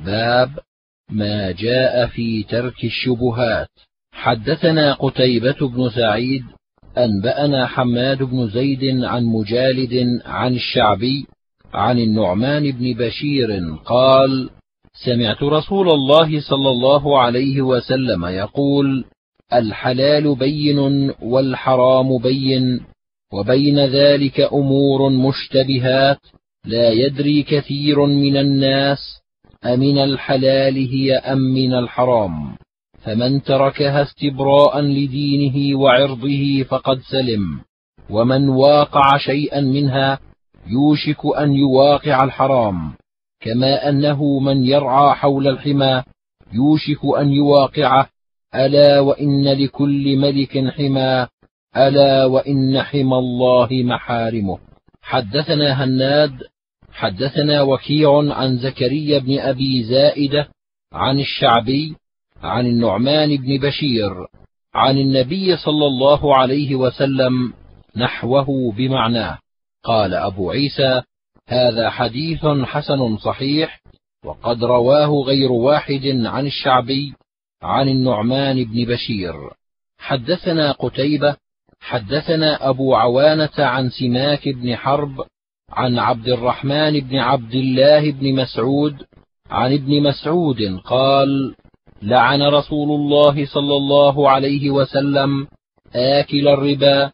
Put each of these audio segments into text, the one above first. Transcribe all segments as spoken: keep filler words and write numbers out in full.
باب ما جاء في ترك الشبهات. حدثنا قتيبة بن سعيد أنبأنا حماد بن زيد عن مجالد عن الشعبي عن النعمان بن بشير قال: سمعت رسول الله صلى الله عليه وسلم يقول: الحلال بين والحرام بين، وبين ذلك أمور مشتبهات لا يدري كثير من الناس أمن الحلال هي أم من الحرام، فمن تركها استبراء لدينه وعرضه فقد سلم، ومن واقع شيئا منها يوشك أن يواقع الحرام، كما أنه من يرعى حول الحمى يوشك أن يواقعه، ألا وإن لكل ملك حمى، ألا وإن حمى الله محارمه. حدثنا هناد حدثنا وكيع عن زكريا بن أبي زائدة عن الشعبي عن النعمان بن بشير عن النبي صلى الله عليه وسلم نحوه بمعناه. قال أبو عيسى: هذا حديث حسن صحيح، وقد رواه غير واحد عن الشعبي عن النعمان بن بشير. حدثنا قتيبة حدثنا أبو عوانة عن سماك بن حرب عن عبد الرحمن بن عبد الله بن مسعود عن ابن مسعود قال: لعن رسول الله صلى الله عليه وسلم آكل الربا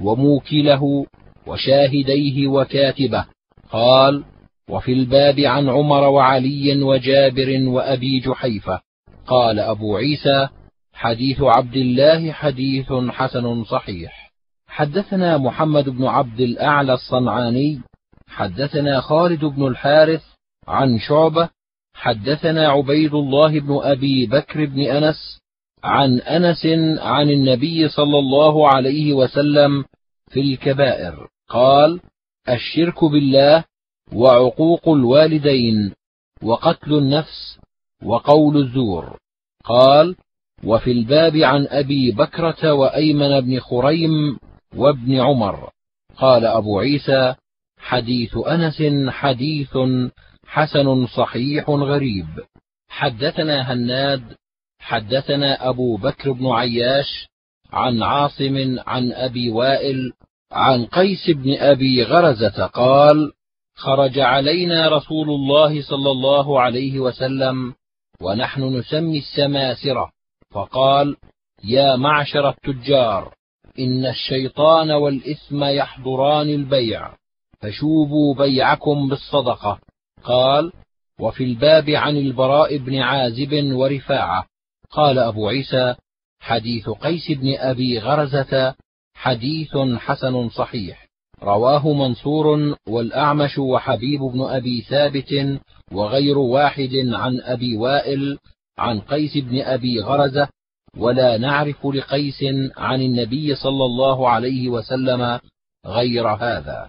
وموكله وشاهديه وكاتبه. قال: وفي الباب عن عمر وعلي وجابر وأبي جحيفة. قال أبو عيسى: حديث عبد الله حديث حسن صحيح. حدثنا محمد بن عبد الأعلى الصنعاني حدثنا خالد بن الحارث عن شعبة حدثنا عبيد الله بن أبي بكر بن أنس عن أنس عن النبي صلى الله عليه وسلم في الكبائر قال: الشرك بالله، وعقوق الوالدين، وقتل النفس، وقول الزور. قال: وفي الباب عن أبي بكرة وأيمن بن خريم وابن عمر. قال أبو عيسى: حديث أنس حديث حسن صحيح غريب. حدثنا هناد حدثنا أبو بكر بن عياش عن عاصم عن أبي وائل عن قيس بن أبي غرزة قال: خرج علينا رسول الله صلى الله عليه وسلم ونحن نسمي السماسرة، فقال: يا معشر التجار، إن الشيطان والإثم يحضران البيع، فشوبوا بيعكم بالصدقة. قال: وفي الباب عن البراء بن عازب ورفاعة. قال أبو عيسى: حديث قيس بن أبي غرزة حديث حسن صحيح. رواه منصور والأعمش وحبيب بن أبي ثابت وغير واحد عن أبي وائل عن قيس بن أبي غرزة، ولا نعرف لقيس عن النبي صلى الله عليه وسلم غير هذا.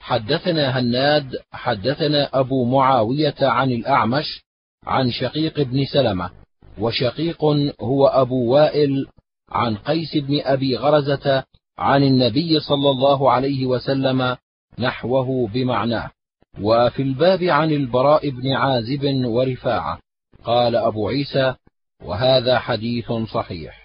حدثنا هناد حدثنا أبو معاوية عن الأعمش عن شقيق بن سلمة، وشقيق هو أبو وائل عن قيس بن أبي غرزة عن النبي صلى الله عليه وسلم نحوه بمعناه. وفي الباب عن البراء بن عازب ورفاعة. قال أبو عيسى: وهذا حديث صحيح.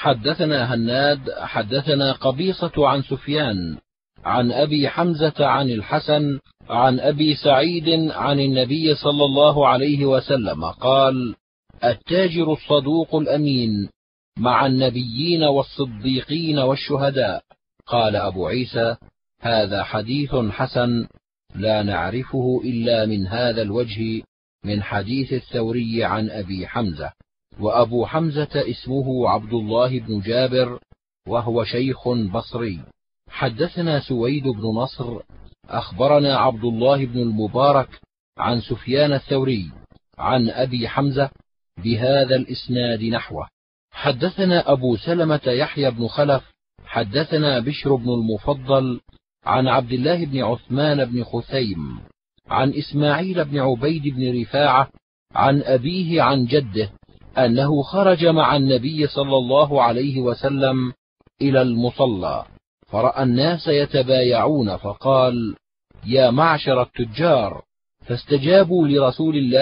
حدثنا هناد حدثنا قبيصة عن سفيان عن أبي حمزة عن الحسن عن أبي سعيد عن النبي صلى الله عليه وسلم قال: التاجر الصدوق الأمين مع النبيين والصديقين والشهداء. قال أبو عيسى: هذا حديث حسن لا نعرفه إلا من هذا الوجه من حديث الثوري عن أبي حمزة. وأبو حمزة اسمه عبد الله بن جابر، وهو شيخ بصري. حدثنا سويد بن نصر أخبرنا عبد الله بن المبارك عن سفيان الثوري عن أبي حمزة بهذا الإسناد نحوه. حدثنا أبو سلمة يحيى بن خلف حدثنا بشر بن المفضل عن عبد الله بن عثمان بن خثيم عن إسماعيل بن عبيد بن رفاعة عن أبيه عن جده أنه خرج مع النبي صلى الله عليه وسلم إلى المصلى، فرأى الناس يتبايعون، فقال: يا معشر التجار، فاستجابوا لرسول الله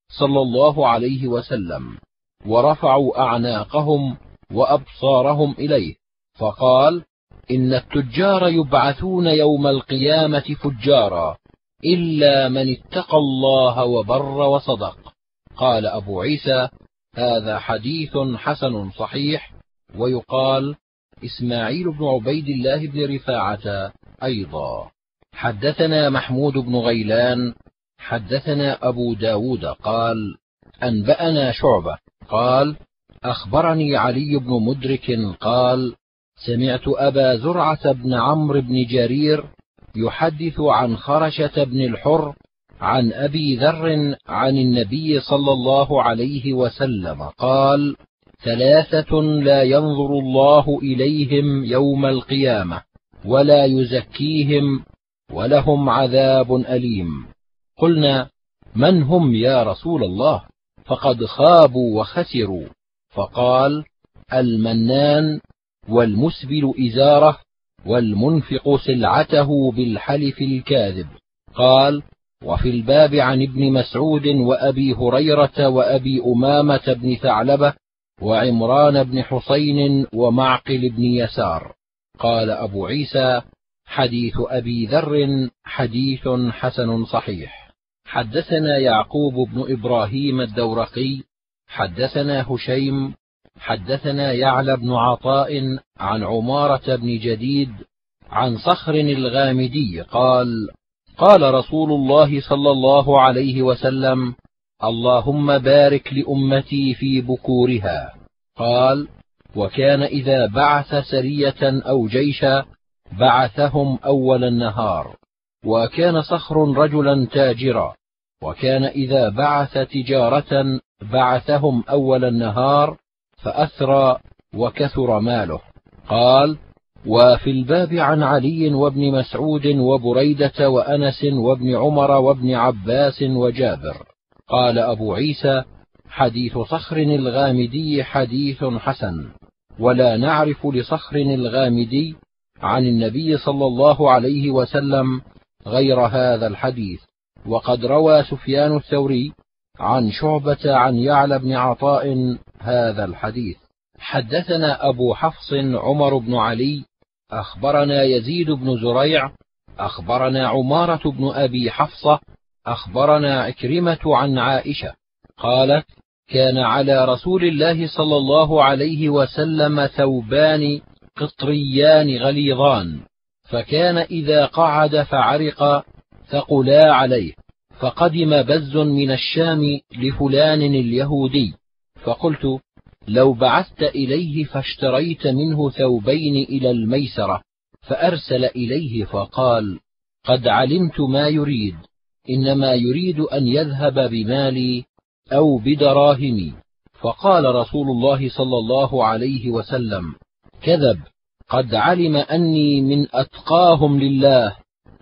صلى الله عليه وسلم، ورفعوا أعناقهم وأبصارهم إليه، فقال: إن التجار يبعثون يوم القيامة فجارا إلا من اتقى الله وبر وصدق. قال أبو عيسى: هذا حديث حسن صحيح. ويقال إسماعيل بن عبيد الله بن رفاعة أيضا. حدثنا محمود بن غيلان حدثنا أبو داود قال: أنبأنا شعبة قال: أخبرني علي بن مدرك قال: سمعت أبا زرعة بن عمرو بن جرير يحدث عن خرشة بن الحر عن أبي ذر عن النبي صلى الله عليه وسلم قال: ثلاثة لا ينظر الله إليهم يوم القيامة ولا يزكيهم ولهم عذاب أليم. قلنا: من هم يا رسول الله؟ فقد خابوا وخسروا. فقال: المنان والمسبل إزاره والمنفق سلعته بالحلف الكاذب. قال: وفي الباب عن ابن مسعود وأبي هريرة وأبي أمامة بن ثعلبة وعمران بن حسين ومعقل بن يسار. قال أبو عيسى: حديث أبي ذر حديث حسن صحيح. حدثنا يعقوب بن إبراهيم الدورقي حدثنا هشيم حدثنا يعلى بن عطاء عن عمارة بن جديد عن صخر الغامدي قال: قال رسول الله صلى الله عليه وسلم: اللهم بارك لأمتي في بكورها. قال: وكان إذا بعث سرية أو جيشا بعثهم أول النهار. وكان صخر رجلا تاجرا، وكان إذا بعث تجارة بعثهم أول النهار فأثرى وكثر ماله. قال: وفي الباب عن علي وابن مسعود وبريدة وأنس وابن عمر وابن عباس وجابر. قال أبو عيسى: حديث صخر الغامدي حديث حسن، ولا نعرف لصخر الغامدي عن النبي صلى الله عليه وسلم غير هذا الحديث. وقد روى سفيان الثوري عن شعبة عن يعلى بن عطاء هذا الحديث. حدثنا أبو حفص عمر بن علي أخبرنا يزيد بن زريع أخبرنا عمارة بن أبي حفصة أخبرنا عكرمة عن عائشة قالت: كان على رسول الله صلى الله عليه وسلم ثوبان قطريان غليظان، فكان إذا قعد فعرق ثقلا عليه، فقدم بز من الشام لفلان اليهودي، فقلت: لو بعثت إليه فاشتريت منه ثوبين إلى الميسرة، فأرسل إليه فقال: قد علمت ما يريد، إنما يريد أن يذهب بمالي أو بدراهمي. فقال رسول الله صلى الله عليه وسلم: كذب، قد علم أني من أتقاهم لله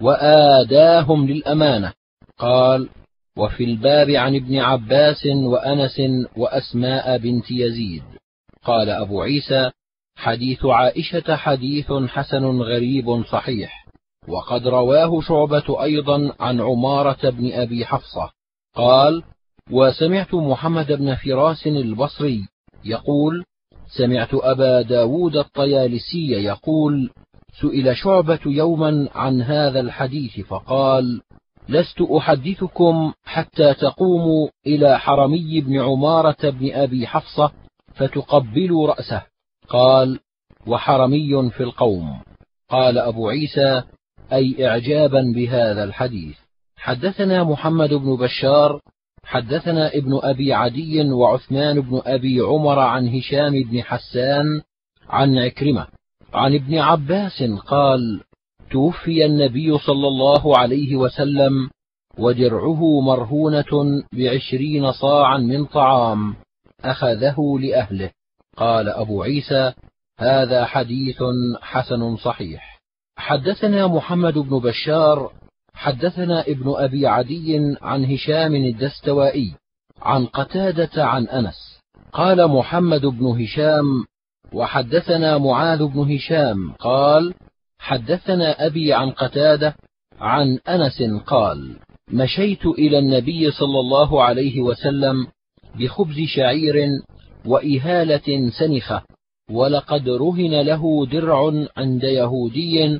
وآداهم للأمانة. قال: وفي الباب عن ابن عباس وأنس وأسماء بنت يزيد. قال أبو عيسى: حديث عائشة حديث حسن غريب صحيح، وقد رواه شعبة أيضا عن عمارة بن أبي حفصة. قال: وسمعت محمد بن فراس البصري يقول: سمعت أبا داود الطيالسي يقول: سئل شعبة يوما عن هذا الحديث فقال: لست أحدثكم حتى تقوموا إلى حرمي بن عمارة بن أبي حفصة فتقبلوا رأسه. قال: وحرمي في القوم. قال أبو عيسى: أي إعجابا بهذا الحديث. حدثنا محمد بن بشار حدثنا ابن أبي عدي وعثمان بن أبي عمر عن هشام بن حسان عن عكرمة عن ابن عباس قال: توفي النبي صلى الله عليه وسلم ودرعه مرهونة بعشرين صاعا من طعام أخذه لأهله. قال أبو عيسى: هذا حديث حسن صحيح. حدثنا محمد بن بشار حدثنا ابن أبي عدي عن هشام الدستوائي عن قتادة عن أنس. قال محمد بن هشام: وحدثنا معاذ بن هشام قال: حدثنا أبي عن قتادة عن أنس قال: مشيت إلى النبي صلى الله عليه وسلم بخبز شعير وإهالة سنخة، ولقد رهن له درع عند يهودي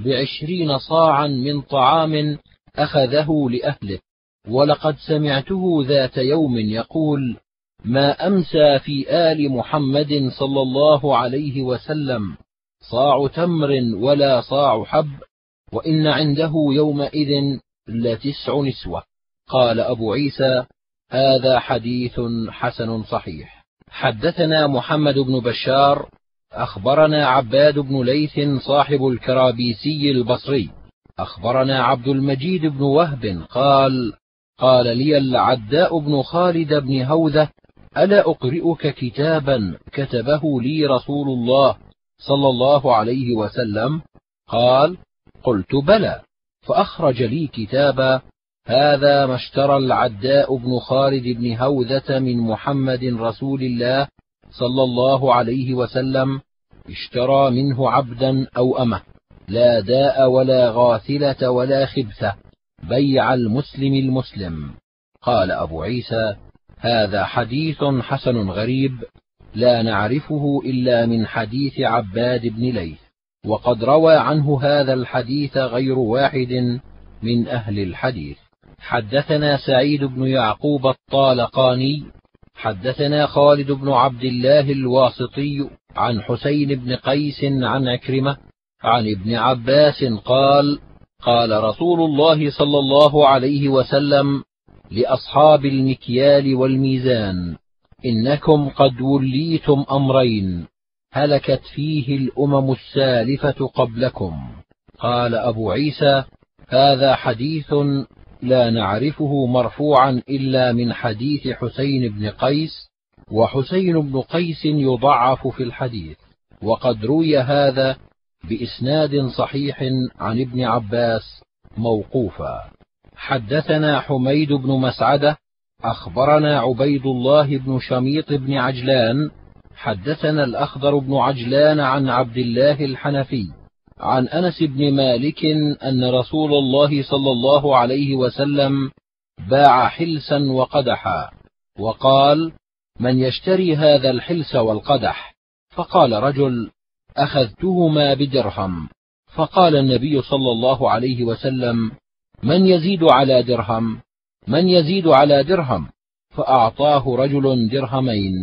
بعشرين صاعا من طعام أخذه لأهله، ولقد سمعته ذات يوم يقول: ما أمسى في آل محمد صلى الله عليه وسلم صاع تمر ولا صاع حب، وإن عنده يومئذ لتسع نسوة. قال أبو عيسى: هذا حديث حسن صحيح. حدثنا محمد بن بشار أخبرنا عباد بن ليث صاحب الكرابيسي البصري أخبرنا عبد المجيد بن وهب قال: قال لي العداء بن خالد بن هوذة: ألا أقرئك كتابا كتبه لي رسول الله صلى الله عليه وسلم؟ قال: قلت بلى. فأخرج لي كتابا: هذا ما اشترى العداء بن خالد بن هوذة من محمد رسول الله صلى الله عليه وسلم، اشترى منه عبدا أو أمه، لا داء ولا غاثلة ولا خبثة، بيع المسلم المسلم. قال أبو عيسى: هذا حديث حسن غريب، لا نعرفه إلا من حديث عباد بن ليث، وقد روى عنه هذا الحديث غير واحد من أهل الحديث. حدثنا سعيد بن يعقوب الطالقاني حدثنا خالد بن عبد الله الواسطي عن حسين بن قيس عن عكرمة عن ابن عباس قال: قال رسول الله صلى الله عليه وسلم لأصحاب المكيال والميزان: إنكم قد وليتم أمرين هلكت فيه الأمم السالفة قبلكم. قال أبو عيسى: هذا حديث لا نعرفه مرفوعا إلا من حديث حسين بن قيس، وحسين بن قيس يضعف في الحديث، وقد روي هذا بإسناد صحيح عن ابن عباس موقوفا. حدثنا حميد بن مسعدة أخبرنا عبيد الله بن شميط بن عجلان حدثنا الأخضر بن عجلان عن عبد الله الحنفي عن أنس بن مالك أن رسول الله صلى الله عليه وسلم باع حلسا وقدحا، وقال: من يشتري هذا الحلس والقدح؟ فقال رجل: أخذتهما بدرهم. فقال النبي صلى الله عليه وسلم: من يزيد على درهم؟ من يزيد على درهم؟ فأعطاه رجل درهمين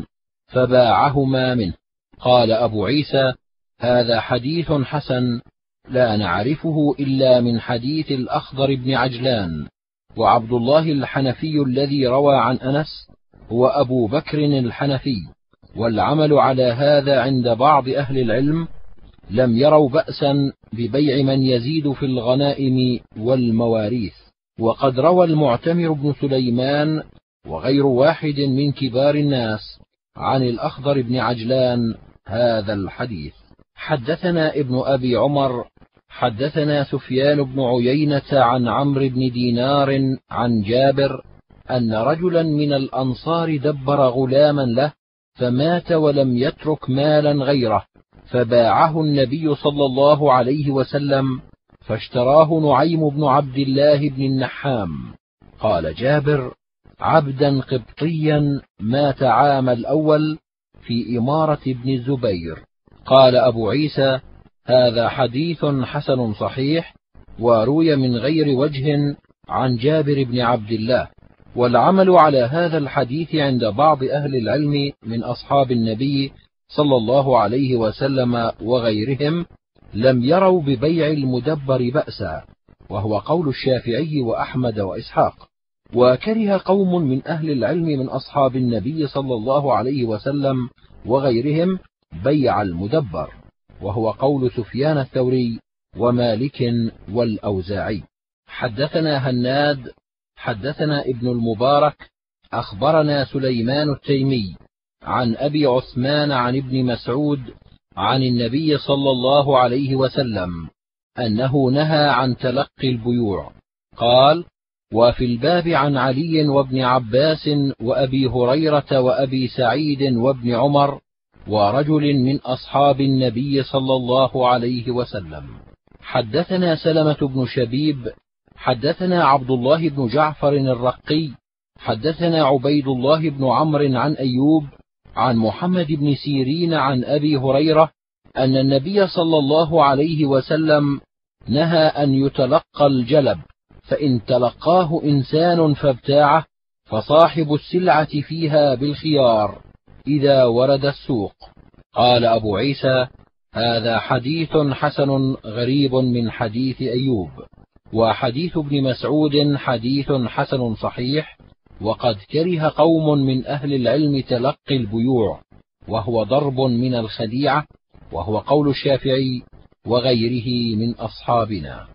فباعهما منه. قال أبو عيسى: هذا حديث حسن، لا نعرفه إلا من حديث الأخضر بن عجلان. وعبد الله الحنفي الذي روى عن أنس هو أبو بكر الحنفي، والعمل على هذا عند بعض أهل العلم، لم يروا بأسا ببيع من يزيد في الغنائم والمواريث. وقد روى المعتمر بن سليمان وغير واحد من كبار الناس عن الأخضر بن عجلان هذا الحديث. حدثنا ابن أبي عمر حدثنا سفيان بن عيينة عن عمرو بن دينار عن جابر أن رجلا من الأنصار دبر غلاما له فمات ولم يترك مالا غيره، فباعه النبي صلى الله عليه وسلم فاشتراه نعيم بن عبد الله بن النحام. قال جابر: عبدا قبطيا مات عام الأول في إمارة ابن الزبير. قال أبو عيسى: هذا حديث حسن صحيح، وروي من غير وجه عن جابر بن عبد الله. والعمل على هذا الحديث عند بعض أهل العلم من أصحاب النبي صلى الله عليه وسلم وغيرهم لم يروا ببيع المدبر بأسا، وهو قول الشافعي وأحمد وإسحاق. وكره قوم من أهل العلم من أصحاب النبي صلى الله عليه وسلم وغيرهم بيع المدبر، وهو قول سفيان الثوري ومالك والأوزاعي. حدثنا هناد حدثنا ابن المبارك أخبرنا سليمان التيمي عن أبي عثمان عن ابن مسعود عن النبي صلى الله عليه وسلم أنه نهى عن تلقي البيوع. قال: وفي الباب عن علي وابن عباس وأبي هريرة وأبي سعيد وابن عمر ورجل من أصحاب النبي صلى الله عليه وسلم. حدثنا سلمة بن شبيب حدثنا عبد الله بن جعفر الرقي حدثنا عبيد الله بن عمرو عن أيوب عن محمد بن سيرين عن أبي هريرة أن النبي صلى الله عليه وسلم نهى أن يتلقى الجلب، فإن تلقاه إنسان فابتاعه فصاحب السلعة فيها بالخيار إذا ورد السوق. قال أبو عيسى: هذا حديث حسن غريب من حديث أيوب. وحديث ابن مسعود حديث حسن صحيح، وقد كره قوم من أهل العلم تلقي البيوع، وهو ضرب من الخديعة، وهو قول الشافعي وغيره من أصحابنا.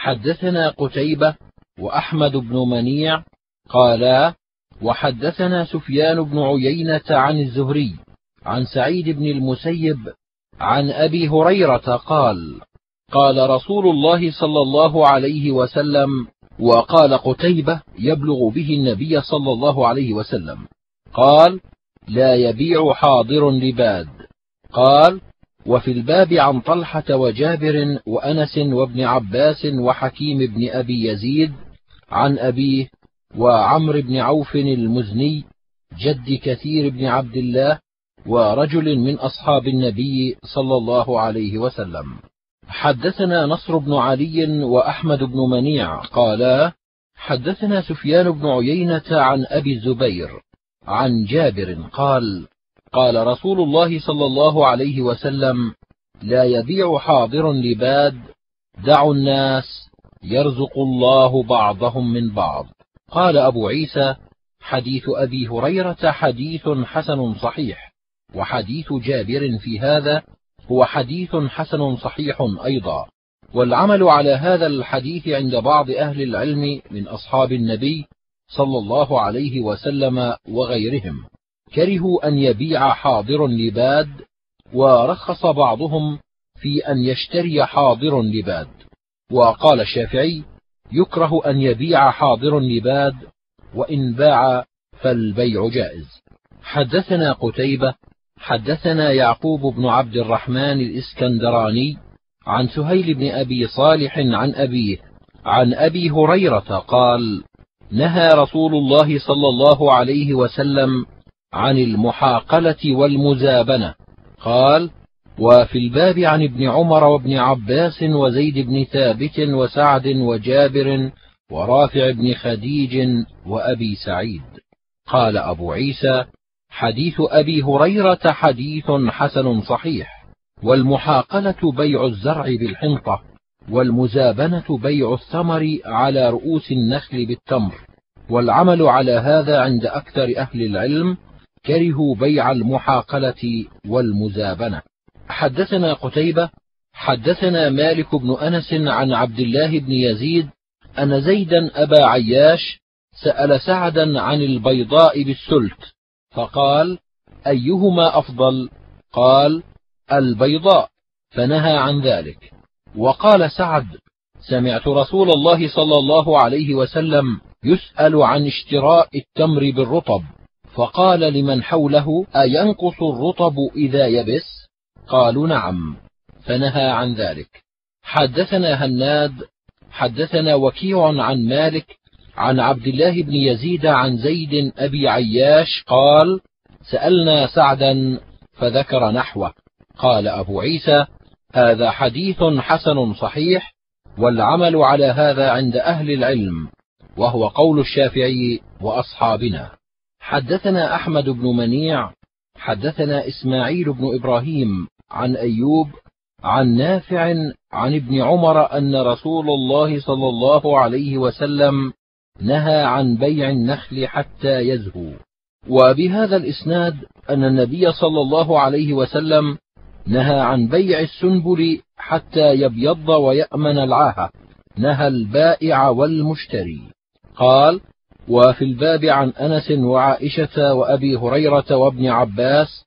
حدثنا قتيبة وأحمد بن منيع قالا: وحدثنا سفيان بن عيينة عن الزهري عن سعيد بن المسيب عن أبي هريرة قال: قال رسول الله صلى الله عليه وسلم. وقال قتيبة يبلغ به النبي صلى الله عليه وسلم قال: لا يبيع حاضر لباد. قال: وفي الباب عن طلحة وجابر وأنس وابن عباس وحكيم بن أبي يزيد عن أبيه وعمر بن عوف المزني جد كثير بن عبد الله ورجل من أصحاب النبي صلى الله عليه وسلم. حدثنا نصر بن علي وأحمد بن منيع قالا: حدثنا سفيان بن عيينة عن أبي الزبير عن جابر قال: قال رسول الله صلى الله عليه وسلم: لا يبيع حاضر لباد، دعوا الناس يرزق الله بعضهم من بعض. قال أبو عيسى: حديث أبي هريرة حديث حسن صحيح، وحديث جابر في هذا هو حديث حسن صحيح أيضا. والعمل على هذا الحديث عند بعض أهل العلم من أصحاب النبي صلى الله عليه وسلم وغيرهم، كرهوا أن يبيع حاضر لباد، ورخص بعضهم في أن يشتري حاضر لباد. وقال الشافعي: يكره أن يبيع حاضر لباد، وإن باع فالبيع جائز. حدثنا قتيبة حدثنا يعقوب بن عبد الرحمن الإسكندراني عن سهيل بن أبي صالح عن أبيه عن أبي هريرة قال: نهى رسول الله صلى الله عليه وسلم عن المحاقلة والمزابنة. قال: وفي الباب عن ابن عمر وابن عباس وزيد بن ثابت وسعد وجابر ورافع بن خديج وأبي سعيد. قال أبو عيسى: حديث أبي هريرة حديث حسن صحيح. والمحاقلة بيع الزرع بالحنطة، والمزابنة بيع الثمر على رؤوس النخل بالتمر. والعمل على هذا عند أكثر أهل العلم، كرهوا بيع المحاقلة والمزابنة. حدثنا قتيبة حدثنا مالك بن أنس عن عبد الله بن يزيد أن زيدا أبا عياش سأل سعدا عن البيضاء بالسلت، فقال: أيهما أفضل؟ قال: البيضاء، فنهى عن ذلك. وقال سعد: سمعت رسول الله صلى الله عليه وسلم يسأل عن اشتراء التمر بالرطب، فقال لمن حوله: أينقص الرطب إذا يبس؟ قالوا: نعم، فنهى عن ذلك. حدثنا هناد حدثنا وكيع عن مالك عن عبد الله بن يزيد عن زيد أبي عياش قال: سألنا سعدا فذكر نحوه. قال أبو عيسى: هذا حديث حسن صحيح، والعمل على هذا عند أهل العلم، وهو قول الشافعي وأصحابنا. حدثنا أحمد بن منيع حدثنا إسماعيل بن إبراهيم عن أيوب عن نافع عن ابن عمر أن رسول الله صلى الله عليه وسلم نهى عن بيع النخل حتى يزهو. وبهذا الإسناد أن النبي صلى الله عليه وسلم نهى عن بيع السنبل حتى يبيض ويأمن العاهة، نهى البائع والمشتري. قال: وفي الباب عن أنس وعائشة وأبي هريرة وابن عباس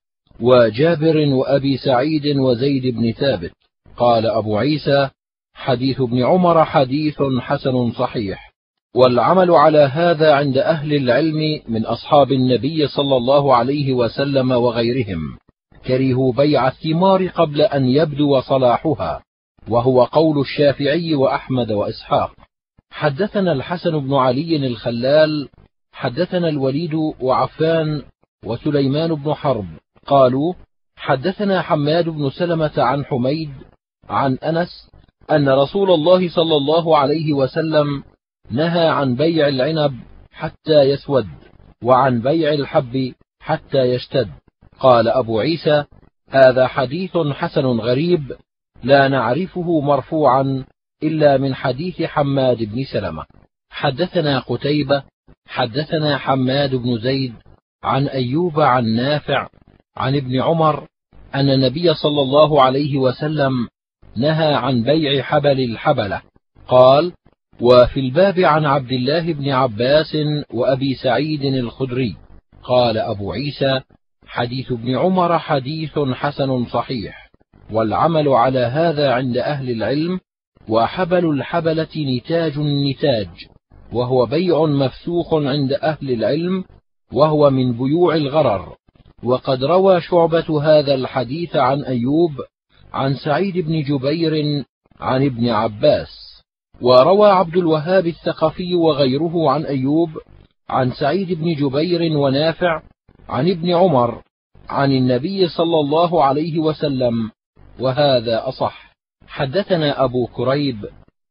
وجابر وأبي سعيد وزيد بن ثابت. قال أبو عيسى: حديث ابن عمر حديث حسن صحيح. والعمل على هذا عند أهل العلم من أصحاب النبي صلى الله عليه وسلم وغيرهم، كرهوا بيع الثمار قبل أن يبدو صلاحها، وهو قول الشافعي وأحمد وإسحاق. حدثنا الحسن بن علي الخلال حدثنا الوليد وعفان وسليمان بن حرب قالوا حدثنا حماد بن سلمة عن حميد عن أنس أن رسول الله صلى الله عليه وسلم نهى عن بيع العنب حتى يسود وعن بيع الحب حتى يشتد. قال أبو عيسى: هذا حديث حسن غريب لا نعرفه مرفوعا إلا من حديث حماد بن سلمة. حدثنا قتيبة حدثنا حماد بن زيد عن أيوب عن نافع عن ابن عمر أن النبي صلى الله عليه وسلم نهى عن بيع حبل الحبلة. قال: وفي الباب عن عبد الله بن عباس وأبي سعيد الخدري. قال أبو عيسى: حديث ابن عمر حديث حسن صحيح، والعمل على هذا عند أهل العلم. وحبل الحبلة نتاج النتاج، وهو بيع مفسوخ عند أهل العلم، وهو من بيوع الغرر. وقد روى شعبة هذا الحديث عن أيوب عن سعيد بن جبير عن ابن عباس. وروى عبد الوهاب الثقفي وغيره عن أيوب عن سعيد بن جبير ونافع عن ابن عمر عن النبي صلى الله عليه وسلم، وهذا أصح. حدثنا أبو كريب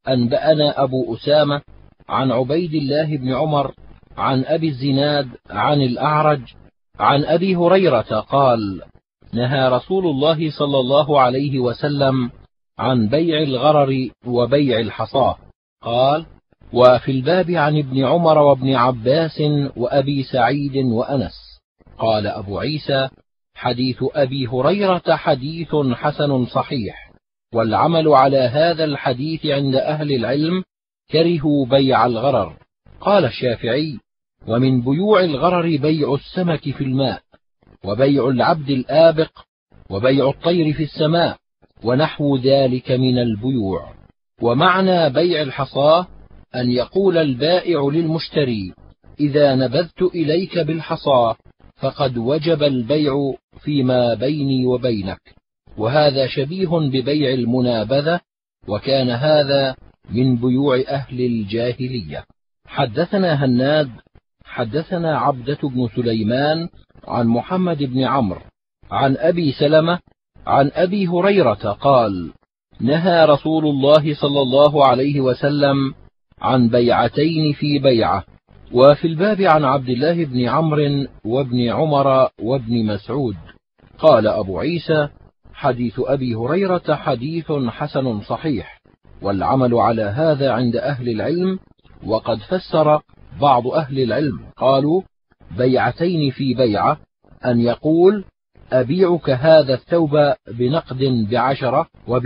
أنبأنا أبو أسامة عن عبيد الله بن عمر عن أبي الزناد عن الأعرج عن أبي هريرة قال: نهى رسول الله صلى الله عليه وسلم عن بيع الغرر وبيع الحصاه. قال: وفي الباب عن ابن عمر وابن عباس وأبي سعيد وأنس. قال أبو عيسى: حديث أبي هريرة حديث حسن صحيح، والعمل على هذا الحديث عند أهل العلم كرهوا بيع الغرر. قال الشافعي: ومن بيوع الغرر بيع السمك في الماء، وبيع العبد الآبق، وبيع الطير في السماء، ونحو ذلك من البيوع. ومعنى بيع الحصاه أن يقول البائع للمشتري: إذا نبذت إليك بالحصاه فقد وجب البيع فيما بيني وبينك. وهذا شبيه ببيع المنابذة، وكان هذا من بيوع أهل الجاهلية. حدثنا هناد حدثنا عبدة بن سليمان عن محمد بن عمرو عن أبي سلمة عن أبي هريرة قال: نهى رسول الله صلى الله عليه وسلم عن بيعتين في بيعة. وفي الباب عن عبد الله بن عمرو وابن عمر وابن مسعود. قال أبو عيسى: حديث أبي هريرة حديث حسن صحيح، والعمل على هذا عند أهل العلم. وقد فسر بعض أهل العلم قالوا: بيعتين في بيعة أن يقول: أبيعك هذا الثوب بنقد بعشرة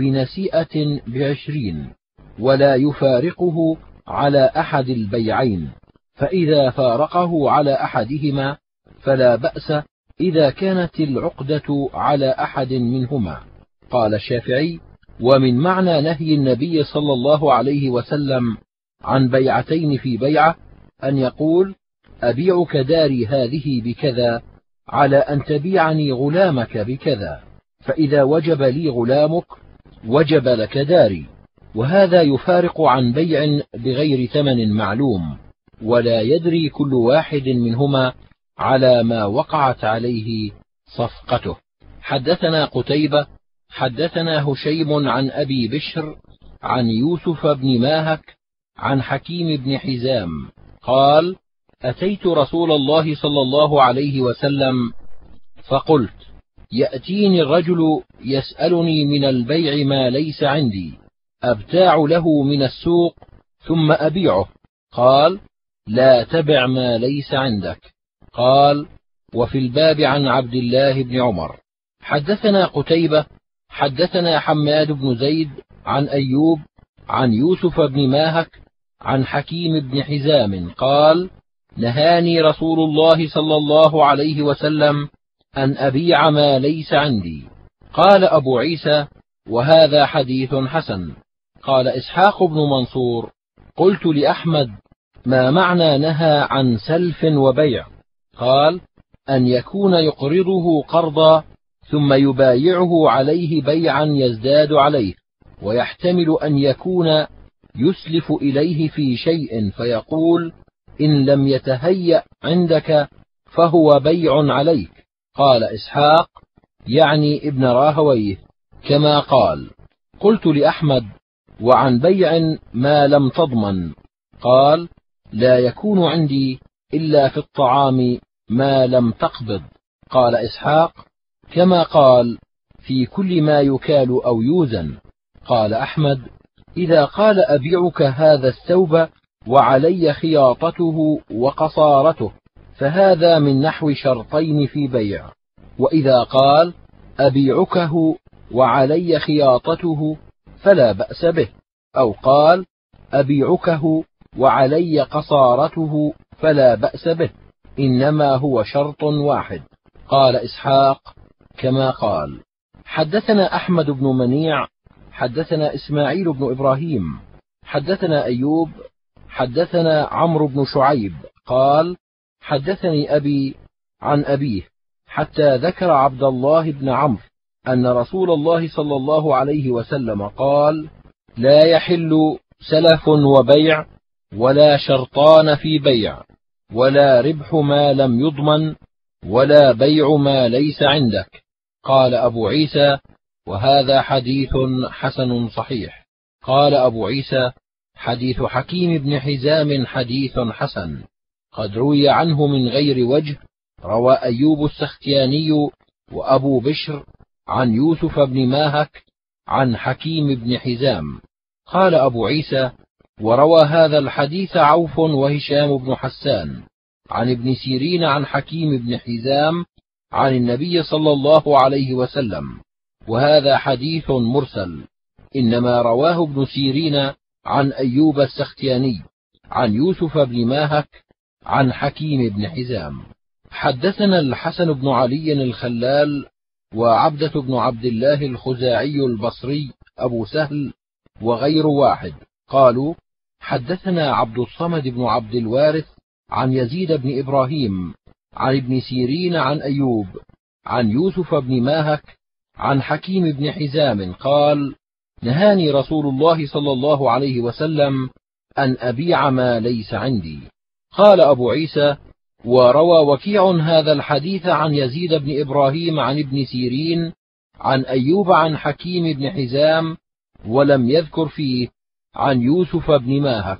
وبنسيئة بعشرين، ولا يفارقه على أحد البيعين، فإذا فارقه على أحدهما فلا بأس إذا كانت العقدة على أحد منهما. قال الشافعي: ومن معنى نهي النبي صلى الله عليه وسلم عن بيعتين في بيعة أن يقول: أبيعك داري هذه بكذا على أن تبيعني غلامك بكذا، فإذا وجب لي غلامك وجب لك داري. وهذا يفارق عن بيع بغير ثمن معلوم، ولا يدري كل واحد منهما على ما وقعت عليه صفقته. حدثنا قتيبة حدثنا هشيم عن أبي بشر عن يوسف بن ماهك عن حكيم بن حزام قال: أتيت رسول الله صلى الله عليه وسلم فقلت: يأتيني الرجل يسألني من البيع ما ليس عندي، أبتاع له من السوق ثم أبيعه. قال: لا تبع ما ليس عندك. قال: وفي الباب عن عبد الله بن عمر. حدثنا قتيبة حدثنا حماد بن زيد عن أيوب عن يوسف بن ماهك عن حكيم بن حزام قال: نهاني رسول الله صلى الله عليه وسلم أن أبيع ما ليس عندي. قال أبو عيسى: وهذا حديث حسن. قال إسحاق بن منصور: قلت لأحمد: ما معنى نهى عن سلف وبيع؟ قال: أن يكون يقرضه قرضا ثم يبايعه عليه بيعا يزداد عليه، ويحتمل أن يكون يسلف إليه في شيء فيقول: إن لم يتهيأ عندك فهو بيع عليك. قال إسحاق: يعني ابن راهويه، كما قال. قلت لأحمد: وعن بيع ما لم تضمن؟ قال: لا يكون عندي إلا في الطعام ما لم تقبض. قال إسحاق: كما قال: في كل ما يكال أو يوزن. قال أحمد: إذا قال أبيعك هذا الثوب وعلي خياطته وقصارته فهذا من نحو شرطين في بيع. وإذا قال أبيعكه وعلي خياطته فلا بأس به، أو قال أبيعكه وعلي قصارته فلا بأس به، إنما هو شرط واحد. قال إسحاق: كما قال. حدثنا أحمد بن منيع حدثنا إسماعيل بن إبراهيم حدثنا أيوب حدثنا عمرو بن شعيب قال: حدثني أبي عن أبيه حتى ذكر عبد الله بن عمرو أن رسول الله صلى الله عليه وسلم قال: لا يحل سلف وبيع ولا شرطان في بيع ولا ربح ما لم يضمن ولا بيع ما ليس عندك. قال أبو عيسى: وهذا حديث حسن صحيح. قال أبو عيسى: حديث حكيم بن حزام حديث حسن، قد روي عنه من غير وجه. روى أيوب السختياني وأبو بشر عن يوسف بن ماهك عن حكيم بن حزام. قال أبو عيسى: وروى هذا الحديث عوف وهشام بن حسان عن ابن سيرين عن حكيم بن حزام عن النبي صلى الله عليه وسلم، وهذا حديث مرسل، إنما رواه ابن سيرين عن أيوب السختياني عن يوسف بن ماهك عن حكيم بن حزام. حدثنا الحسن بن علي الخلال وعبدة بن عبد الله الخزاعي البصري أبو سهل وغير واحد قالوا: حدثنا عبد الصمد بن عبد الوارث عن يزيد بن إبراهيم عن ابن سيرين عن أيوب عن يوسف بن ماهك عن حكيم بن حزام قال: نهاني رسول الله صلى الله عليه وسلم أن أبيع ما ليس عندي. قال أبو عيسى: وروى وكيع هذا الحديث عن يزيد بن إبراهيم عن ابن سيرين عن أيوب عن حكيم بن حزام، ولم يذكر فيه عن يوسف بن ماهك،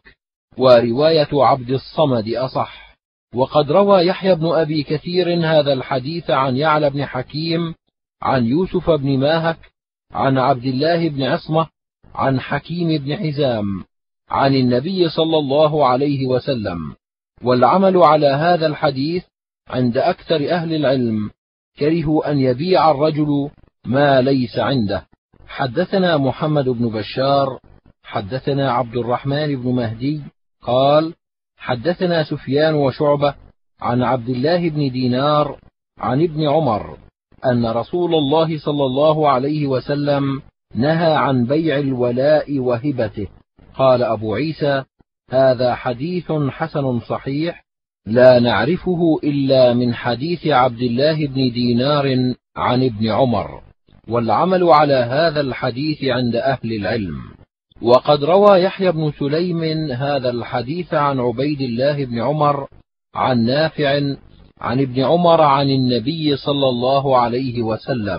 ورواية عبد الصمد أصح. وقد روى يحيى بن أبي كثير هذا الحديث عن يعلى بن حكيم عن يوسف بن ماهك عن عبد الله بن عصمة عن حكيم بن حزام عن النبي صلى الله عليه وسلم، والعمل على هذا الحديث عند أكثر أهل العلم، كرهوا أن يبيع الرجل ما ليس عنده. حدثنا محمد بن بشار حدثنا عبد الرحمن بن مهدي قال: حدثنا سفيان وشعبة عن عبد الله بن دينار عن ابن عمر أن رسول الله صلى الله عليه وسلم نهى عن بيع الولاء وهبته. قال أبو عيسى: هذا حديث حسن صحيح، لا نعرفه إلا من حديث عبد الله بن دينار عن ابن عمر، والعمل على هذا الحديث عند أهل العلم. وقد روى يحيى بن سليم هذا الحديث عن عبيد الله بن عمر عن نافع عن ابن عمر عن النبي صلى الله عليه وسلم